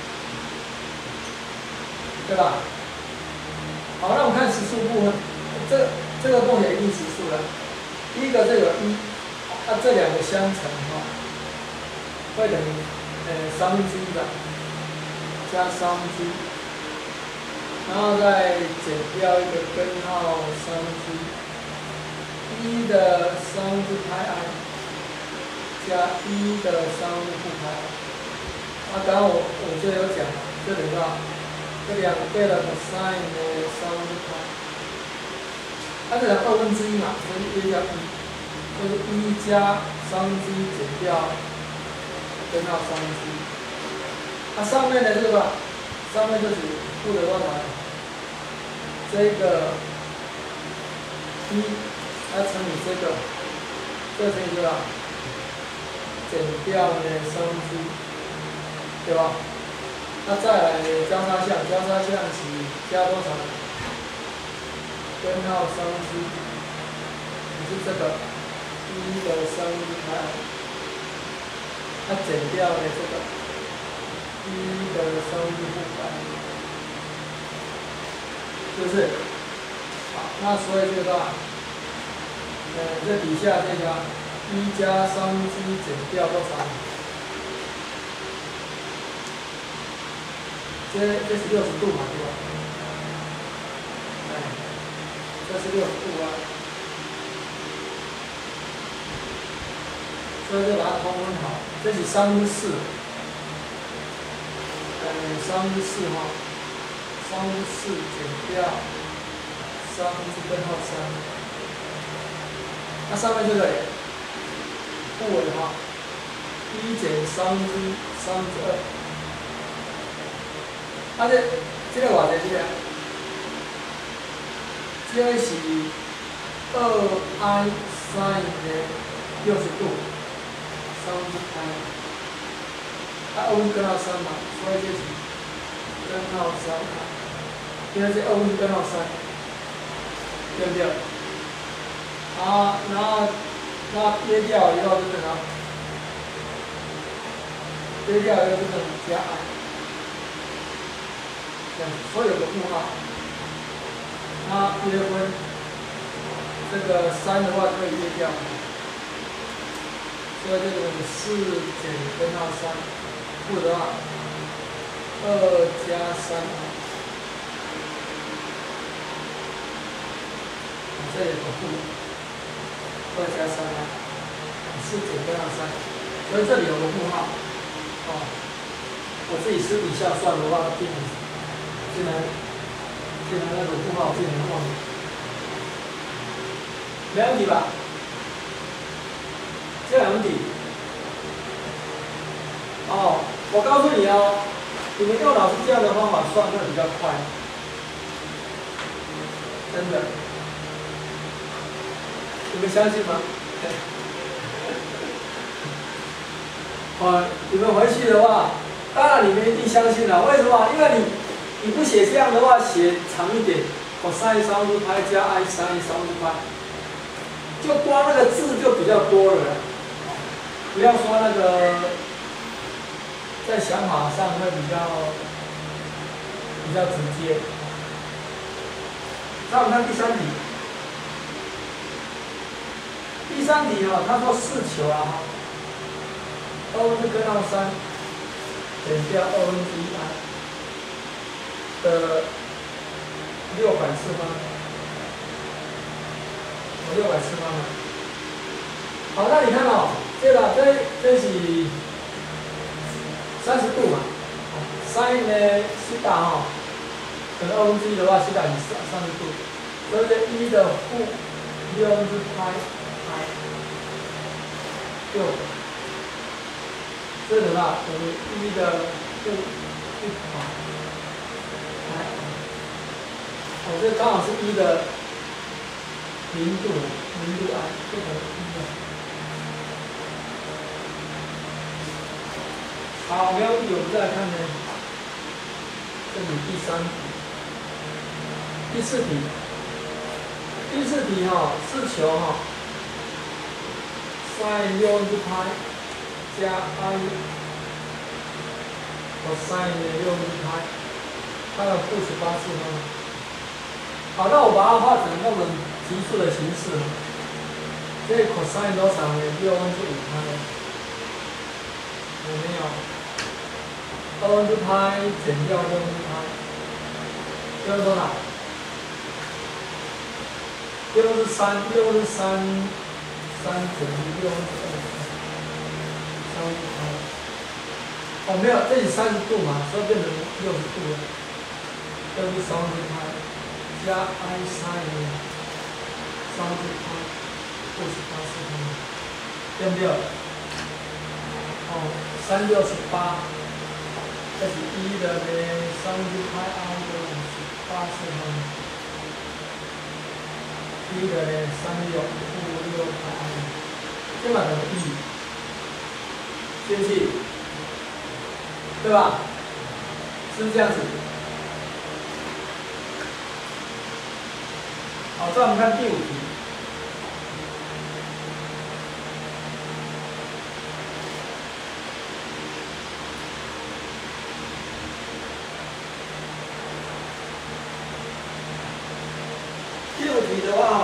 对吧？好，那我们看实数部分，这个共写一定实数了。第一个这个1，这两个相乘哈。会等于3分之1吧，加3分之1，然后再减掉一个根号3分之1的3分之派 i， 加1的3分之负派 i。刚刚我就有讲，这等于多少？这2倍的 cos 的3分之派，它这2分之1嘛，所以1加1，就是1加3分之1减掉。根号3分之1，它上面的这个，上面就是负的多少？这个1，它乘以这个，这乘以多少？减掉呢3分之1，对吧？那再来交叉项，交叉项是加多少呢？根号3分之1，也是这个 1的3分之派，它减掉的这个1的3分之负派，是不是？好，那所以这个这底下这个1加3分之一减掉多少？这是60度嘛，对吧？这是60度啊。所以就把它通分好，这是3分之4，3分之4哈，3分之4减掉3分之根号3，那上面这个负的话，1减3分之2，啊这个偌济这是2i sin 的60度。3分之派，啊，2分之根号3嘛，所以这是根号3啊，因为这2分之根号3，对不对？啊，然后约掉以后就等于，约掉以后就等于加 i， 这样子，所以有个负号，那约分这个3的话就可以约掉。所以这个4减根号3，负的话2加3，这里有个负2加3啊，4减根号3，所以这里有个负号，哦，我自己私底下算的话，竟然那个负号竟然忘了，没问题吧？这两题，哦，我告诉你哦，你们用老师这样的方法算会比较快，真的，你们相信吗？你们回去的话，当然你们一定相信了。为什么？因为你不写这样的话，写长一点，cos3 分之派加 i sin 3分之派，就光那个字就比较多了。不要说那个，在想法上会比较直接。那我们看第3题。第3题哈，他说4球啊，2分之根号3减掉2分之1 i 的600次方，有600次方了。好，那你看哦。对了，这是30度嘛，sin 呢西塔哈，可能2分之1的话，西塔是30度，所以这1的负6分之派 i 6，这个啦等于1的负1派 i， 哦，这刚好是1的0度i， 就等于1的。好，我们再来看呢，这里第4题，第4题哈是求哈 sin 6分之派加 i cos 6分之派，它的负18次方。好，那我把它画成那种级数的形式，这 cos 多少呢？6分之5派，有没有？2分之派减掉6分之派，这是多少？6分之3，3减6分之2，3分之派。哦，没有，这里30度嘛，所以变成60度了。6分之3分之派加 i sin 3分之派负18次方，对不对？哦，3、6、18。这是1的呢3分之派 i 的58次方，1的呢36负6派 i， 这嘛等于1，是不是？对吧？是不是这样子？好，再我们看第5题。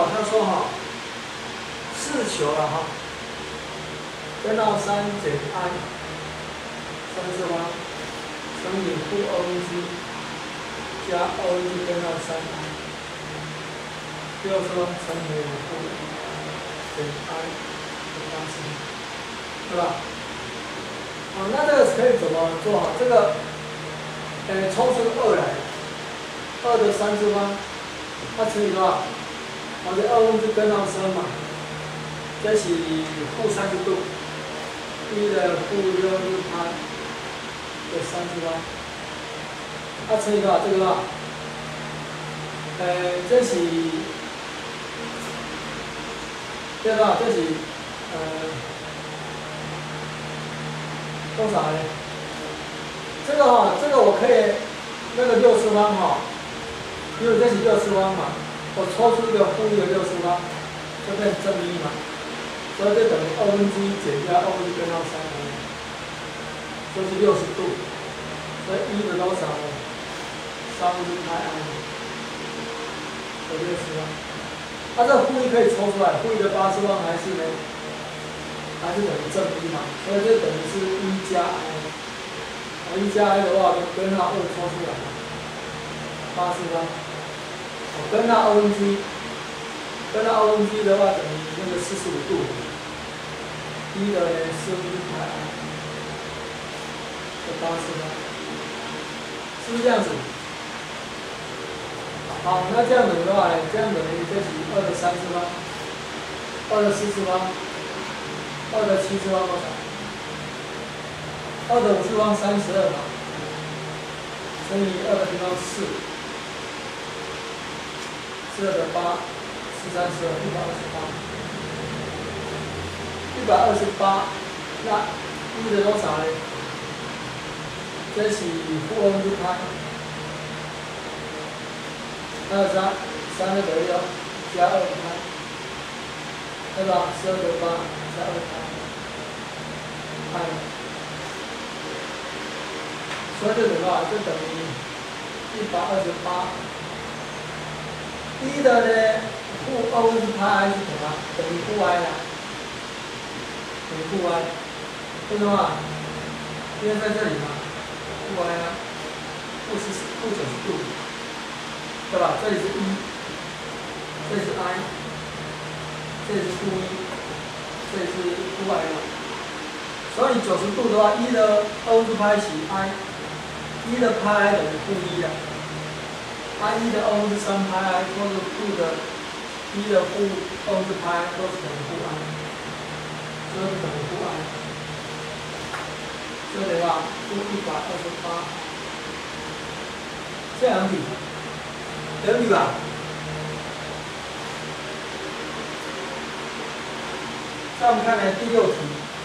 他说哈，四球了哈，根号3减 i 三次方乘以负2g 加2g 根号3i 6次方乘以负减 i 的方式，对吧？好，那这个可以怎么做哈？这个，抽出2来，2的3次方，它乘以多少？我的2根号3嘛，这是负30度，1的负6派的3次方，它乘以多少？这个多少？这是这个这是多少呢？这个哈，这个我可以那个6次方哈，因为这是6次方嘛，我抽出一个负1的6次方，就变正1嘛，所以就等于2g减掉2g根号3而已，就是60度，所以1的多少呢？3g 派 i 的6次方，它这负1可以抽出来，负1的8次方还是呢？还是等于正1嘛，所以这等于是1加 i，1加 i 的话，根号2抽出来嘛，8次方，根号2g，根号2g的话等于那个45度，1的呢4g 派 i 的8次方，是不是这样子？好，那这样等的话呢，这样等于这是2的3次方，2的4次方。2的7次方多少？2的5次方32嘛，乘以2的平方4， 4的8， 432，128，128，那1的多少呢？这是负2g 派，23的得了加2派，对吧？12的8。2派，所以这等于多少？就等于128。1的呢，负2g 派 i 是什么？等于负 i 啦，等于负 i， 为什么？因为在这里嘛，负 i 啊，负90度，对吧？这里是1，这里是 i， 这里是负1。这里是负 i 嘛，所以90度的话，1的2g 派是 i，1的派 i 等于负1了 ，i1 的2是3派 i， 或者负的1的负2g 派 i 都是等于负 i， 所以等于负 i， 所以的话负128，这两题，两题吧。再我们看呢第6题，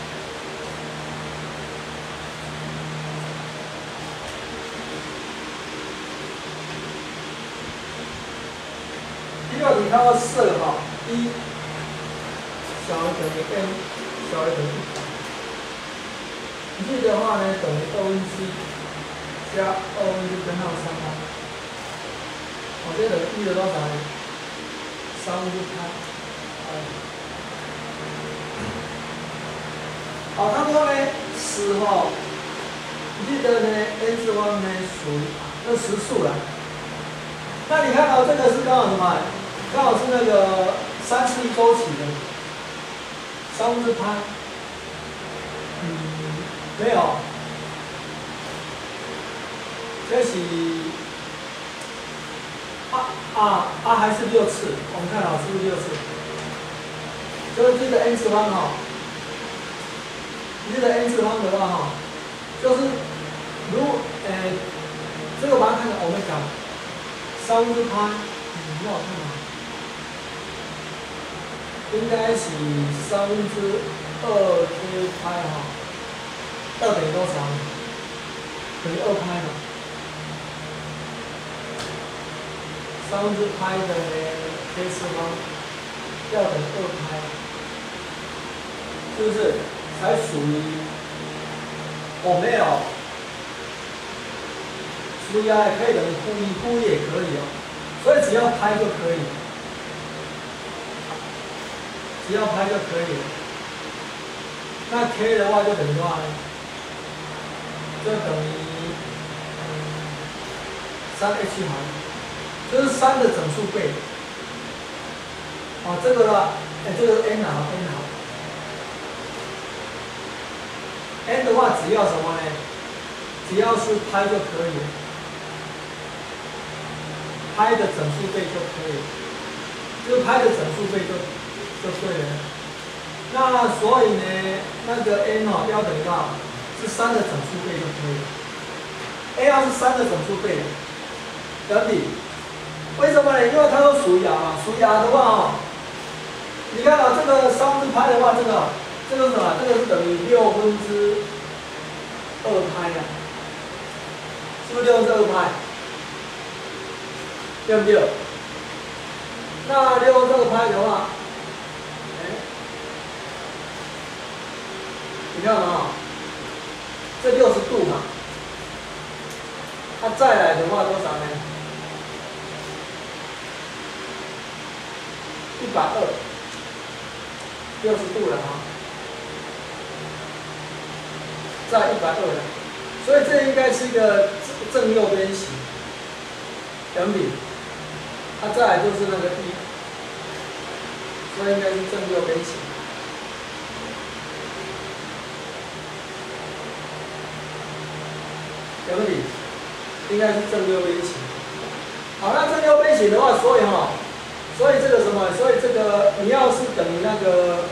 第6题它要设哈，1小于等于 n， 小于等于100， 1的话呢等于2g 加2g 根号3嘛，我这等于1的多少呢？3g 派。好，他说呢，10哈，记得呢 n 次方呢属于那实数了。那你看到、这个是刚好什么？刚好是那个3次一周期的3派。没有，这是还是6次？我们看好是不是6次？所以这个 n 次方哈。这个 n 次方的话哈，就是这个把它看成我们讲3g 派，很好看吗？应该是3g2k 派哈，2等于多少？等于2派嘛。3g 派的k 次方要等于2派，是不是？才属于没有，属于可以等于负1，负1也可以哦，所以只要派就可以。 只要拍就可以了。那 k 的话就等于多少呢？就等于3h 好了，就是3的整数倍。哦，这个的话，这个是 n 好 n 好。n 的话只要什么呢？只要是拍就可以了，拍的整数倍就可以了，就是拍的整数倍就对了。那所以呢，那个 n 哦要等于多少？是3的整数倍就可以了。a 要是3的整数倍，了解？为什么呢？因为它都属于 r 嘛，属于 r 的话哦，你看啊，这个3分之派的话，这个是什么？这个是等于6分之2派呀，是不是6分之2派？对不对？那6分之2派的话，你看嘛，这60度嘛，它再来的话多少呢？120，60度了啊，在120了，所以这应该是一个正右边形，等比，它再来就是那个1，所以应该是正右边形。有问题，应该是正六边形。好，那正六边形的话，所以这个什么？所以这个你要是等于那个，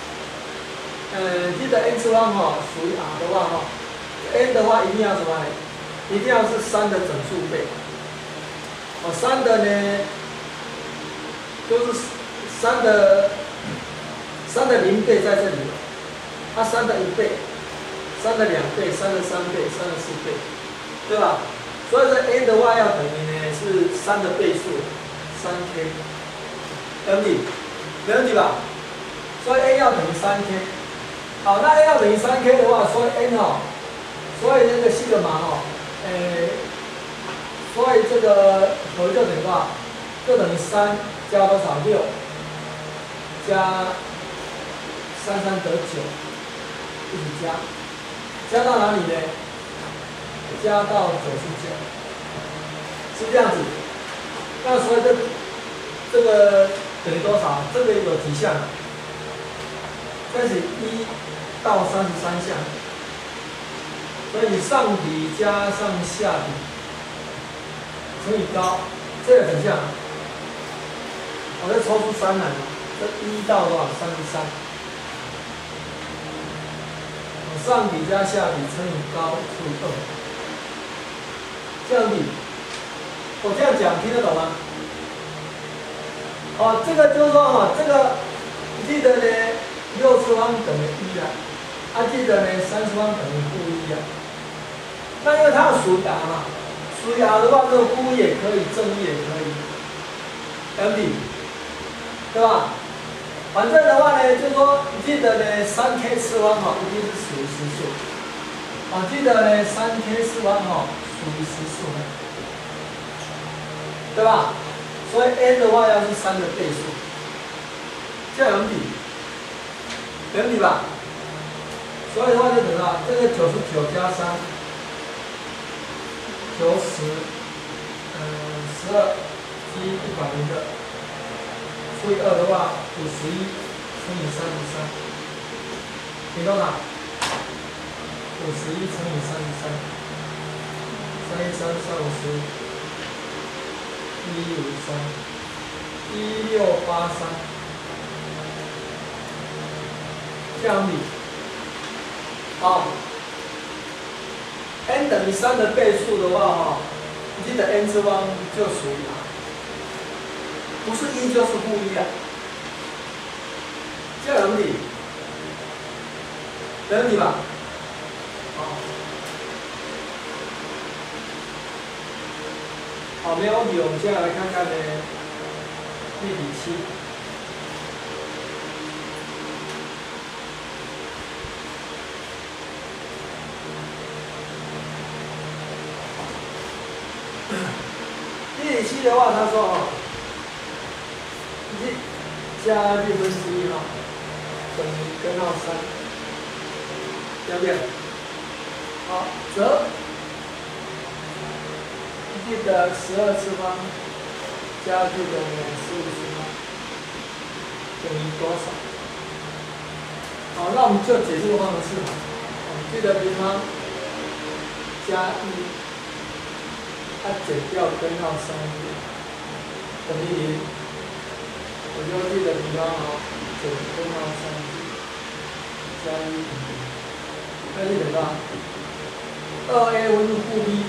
记得 n 次方属于 r 的话n 的话一定要什么？一定要是3的整数倍。3的呢，就是3的0倍在这里了，它3的1倍，3的2倍，3的3倍，3的4倍。对吧？所以这 n 的话要等于呢是3的倍数，3k， 没问题，没问题吧？所以 n 要等于3k。好，那 n 要等于3k 的话，所以 n 所以那个西格玛所以这个和就等于多少？就等于3加多少？6加33得9，一起加到哪里呢？加到99，是这样子。那所以这个等于多少？这个有几项？这是1到33项，所以上底加上下底乘以高，这有几项？我再抽出3来，这1到多少？33。上底加下底乘以高除以2。这样子，我这样讲听得懂吗？这个就是说这个记得呢，6次方等于1啊，记得呢3次方等于-1啊。那因为它要属于 r 嘛，属于 r 的话，这个-也可以，正一也可以，MD， 对吧？反正的话呢，就是说记得呢，3k 次方一定是属于实数。记得呢，3k 次方属于实数，对吧？所以 n 的话要是3的倍数，这样有理，有理吧？所以的话就等于这个99加3，90，12积102，除以2的话51乘以33，等于多少？51乘以33，31345，1153，1683，这样子。n 等于3的倍数的话你记得 n 次方就属于 r， 不是1就是-1啊，这样有理，没问题吧？好，没有问题。我们接下来看看呢，例题7。例题7的话，他说1加6分之1 等于根号3，对不对？好，则记得12次方加这个15次方等于多少？好，那我们就解这个方程式嘛。记得平方加1，它减掉根号3等于0，我就记得平方减根号3加1等于，那就等到2a 分负 b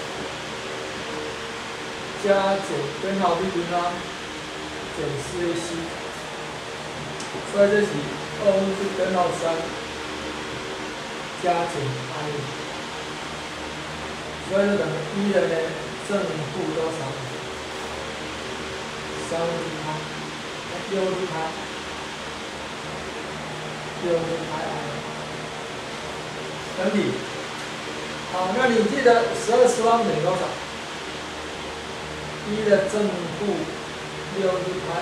加减根号 b 平方减4ac，所以这是2分之根号3加减 i， 所以就等于1的呢正负多少？3分之派，6分之派，6分之派 i 等比。好，那你记得12次方等于多少？1的正负6分之派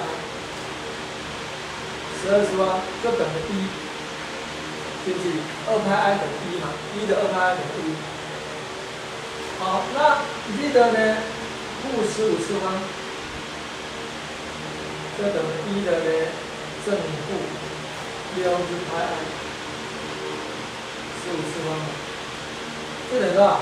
i，12次方就等于1。就是2派 i 等于1嘛，1的2派 i 等于1。好，那你记得呢？负15次方就等于1的呢正负6分之派 i， 15次方嘛，这等于多少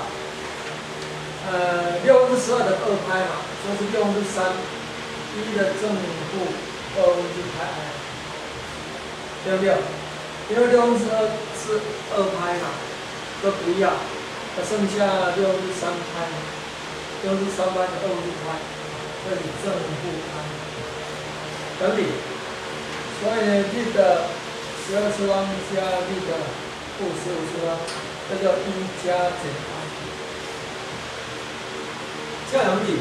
？6分之12的2派嘛，所以是6分之3，1的正负2分之派 i， 对不对？因为6分之2是2派嘛，都不要，那剩下6分之3派嘛，6分之3派是2分之派，这里正负派等比，所以呢，记得12次方加这个负15次方，这叫1加减 i， 这样等比，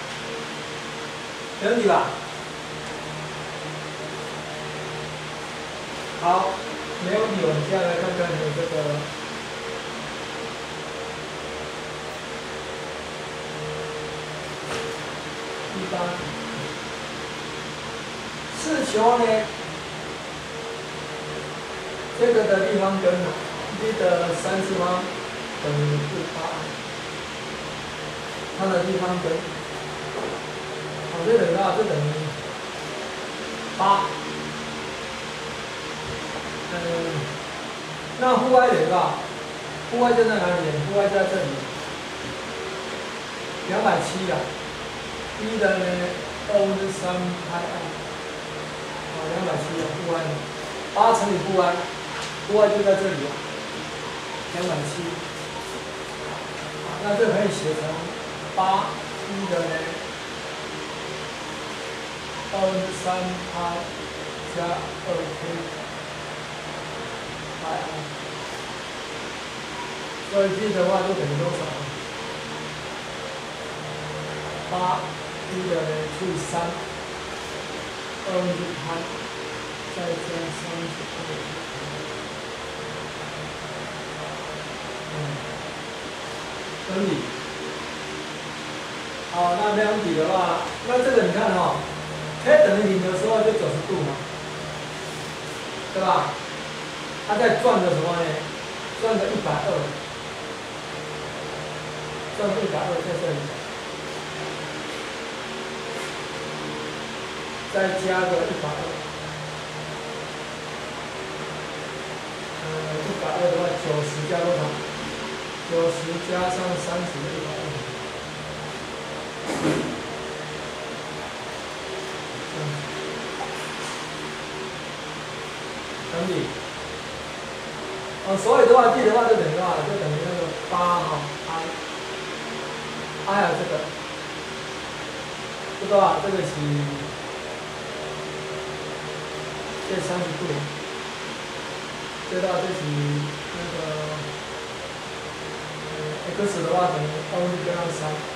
等比吧。好。没问题，我们接下来看看你这个18，是求呢这个的立方根，1的3次方等于8，它的立方根，好，这等于多少？这等于8。那负 i 等于多少？负 i 就在哪里？负 i 在这里，270啊。1的呢2分之3派 i， 好，270啊，负 i 8乘以负 i， 负 i 就在这里啊，270。那这可以写成8， 1的呢2分之3派加2k。所以这的话就等于多少？8， 1的呢除以3，2分之派，再加32，等比。好，那这样比的话，那这个你看k 等于0的时候就90度嘛，对吧？它在转的什么呢？转的120，转120在这里，再加个120，120的话90加多少？90加上30的120，等比。所以的话，记的话就等于多少？就等于那个8i 这个，这多少？这个是这30度，这到这是那个x 的话等于2分之根号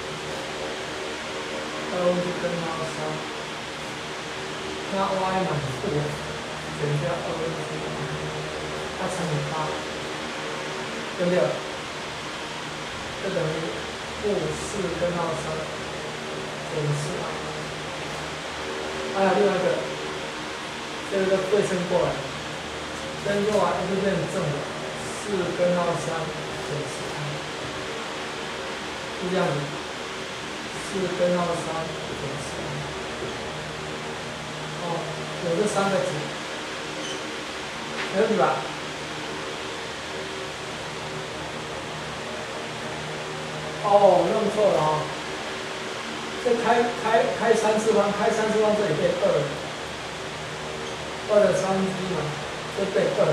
3，2分之根号3，那 y 嘛是4，减掉2分之3。它乘以8，对不对？这等于负4根号3减4i。还有另外一个，这个对称过来， 跟用完 x 变成正的，4根号3减10，是这样子，4根号3减10。哦，有这3个值，没问题吧？哦，弄错了哦。这开3次方，开3次方这里变2的3分之一嘛，这变2，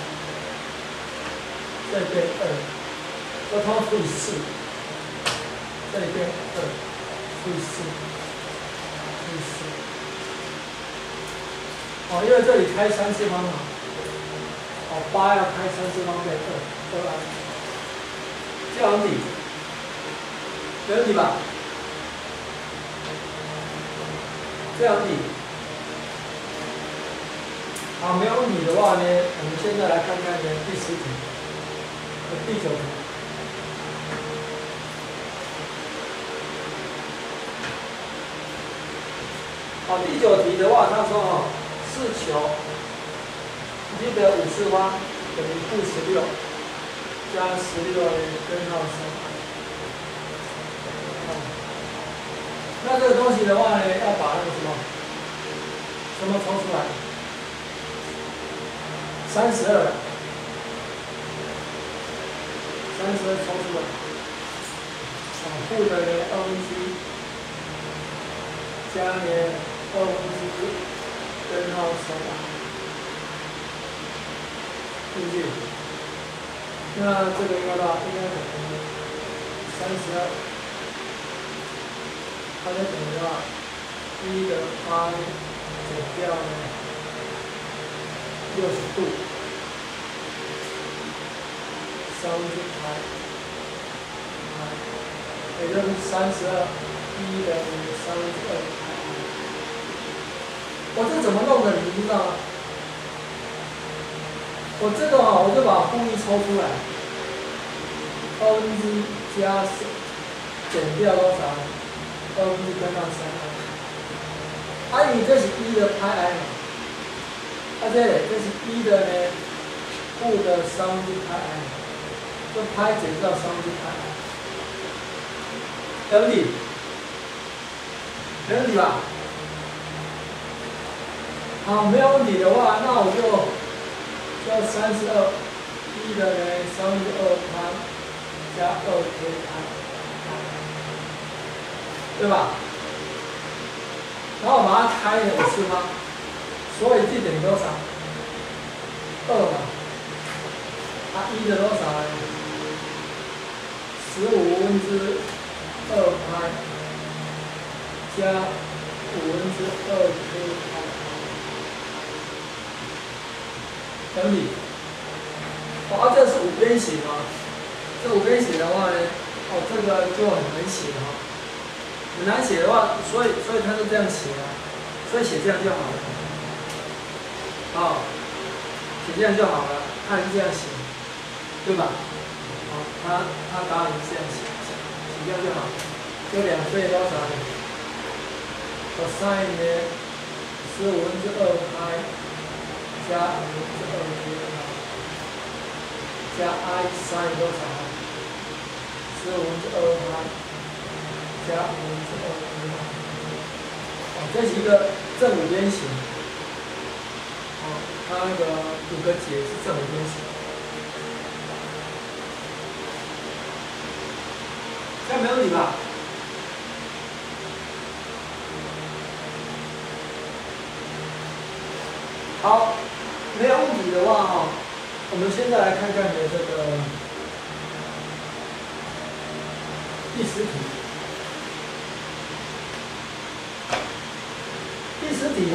这里变2，这通除以4，这里变2除以4，除以4。哦，因为这里开3次方嘛，哦，8要开3次方变2，这样底，没问题吧？这样底。好，没有问题的话呢，我们现在来看看呢第10题和第9题。好，第9题的话，他说哦，是求1的5次方等于负16加16根号3。那这个东西的话呢，要把那个什么抽出来？32抽出来，负的呢2分之一加呢2分之一根号3，对不对？那这个应该等于32，它就等于1的8减掉呢60度。3分之派，也就是32，1等于2/3。我这怎么弄的，你知道吗？我这个我就把负1抽出来，2分之1加减掉多少？2分之根号3。因为这是1的派 i 嘛，这是1的呢，负的3分之派 i。这派减掉3分之派，没问题，没问题吧？好，没有问题的话，那我就32， 1的呢3分之2派加2k派，对吧？然后把它开了5次方，所以这等于多少？2嘛。1的多少呢？15分之2派加5分之2k派，等比。这是5边形啊。这5边形的话呢，这个就很难写哈。很难写的话，所以它是这样写啊，所以写这样就好了。写这样就好了，它是这样写，对吧？他答案是这样写这样就好。就2倍多少呢 ？cosine 呢15分之2派加5分之2k 加 i sin 多少？15分之2派加5分之2k。这是一个正5边形。它那个5个解是正5边形。这样没问题吧？好，没有问题的话我们现在来看看这个第10题。第10题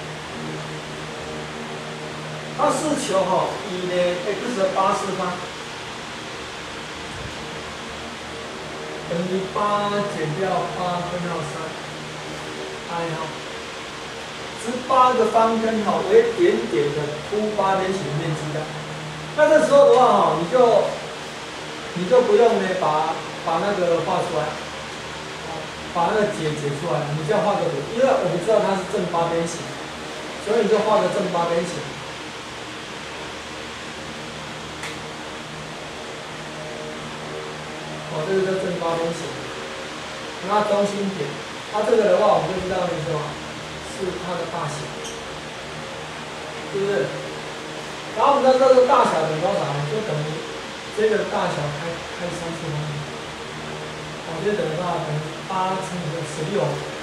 它是求以呢 x 的8次方等于8减掉8根号3 i 是8个方根为点点的凸8边形面积的。那这时候的话你就不用呢把那个画出来，把那个解出来，你就要画个图，因为我们知道它是正8边形，所以你就画个正8边形。 哦，这个叫正八边形。那中心点，它这个的话，我们就知道是什么？是它的大小，是不是？然后我们知道这个大小等于多少呢？就等于这个大小开3次方，我就等于多少？等于8乘以16，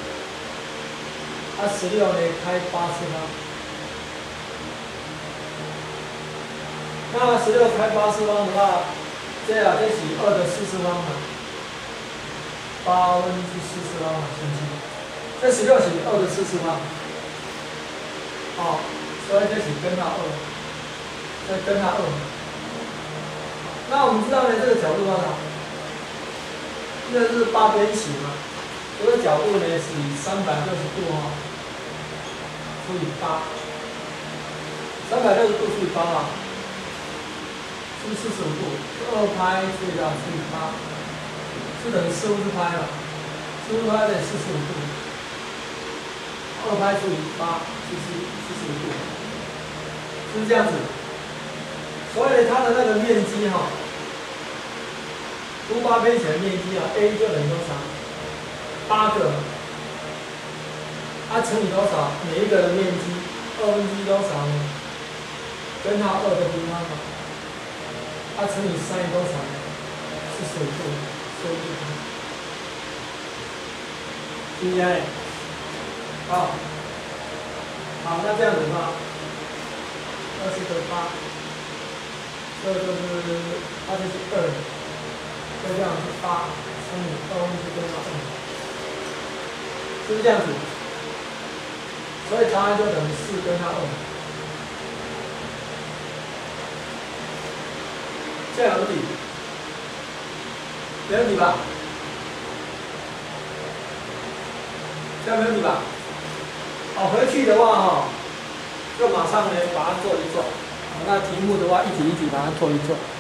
它16呢开8次方。那16开8次方的话，这是2的4次方嘛，8分之4次方嘛，是不是？这16是2的4次方，哦，所以这是根号2，这根号2。那我们知道呢，这个角度多少？这个是8边形嘛，这个角度呢是以360度哈，除以8，360度除以8嘛。是45度，2拍除以8，是等于45拍了，45拍等于45度，2拍除以8是45度，是不是这样子？所以它的那个面积哈，凸8边形的面积啊 ，A 就等于多少？8个，它乘以多少？每一个的面积2分之一多少呢？根号2的平方嘛。它乘以3多少？45度，45度。今天，好，那这样子的话，20得8，这就是它就是2，这样是8乘以2分之根号2，是不是这样子？所以答案就等于4根号2。这样有问题？没问题吧？这样没问题吧？好，回去的话哈，就马上呢把它做一做。好，那题目的话一题一题把它做一做。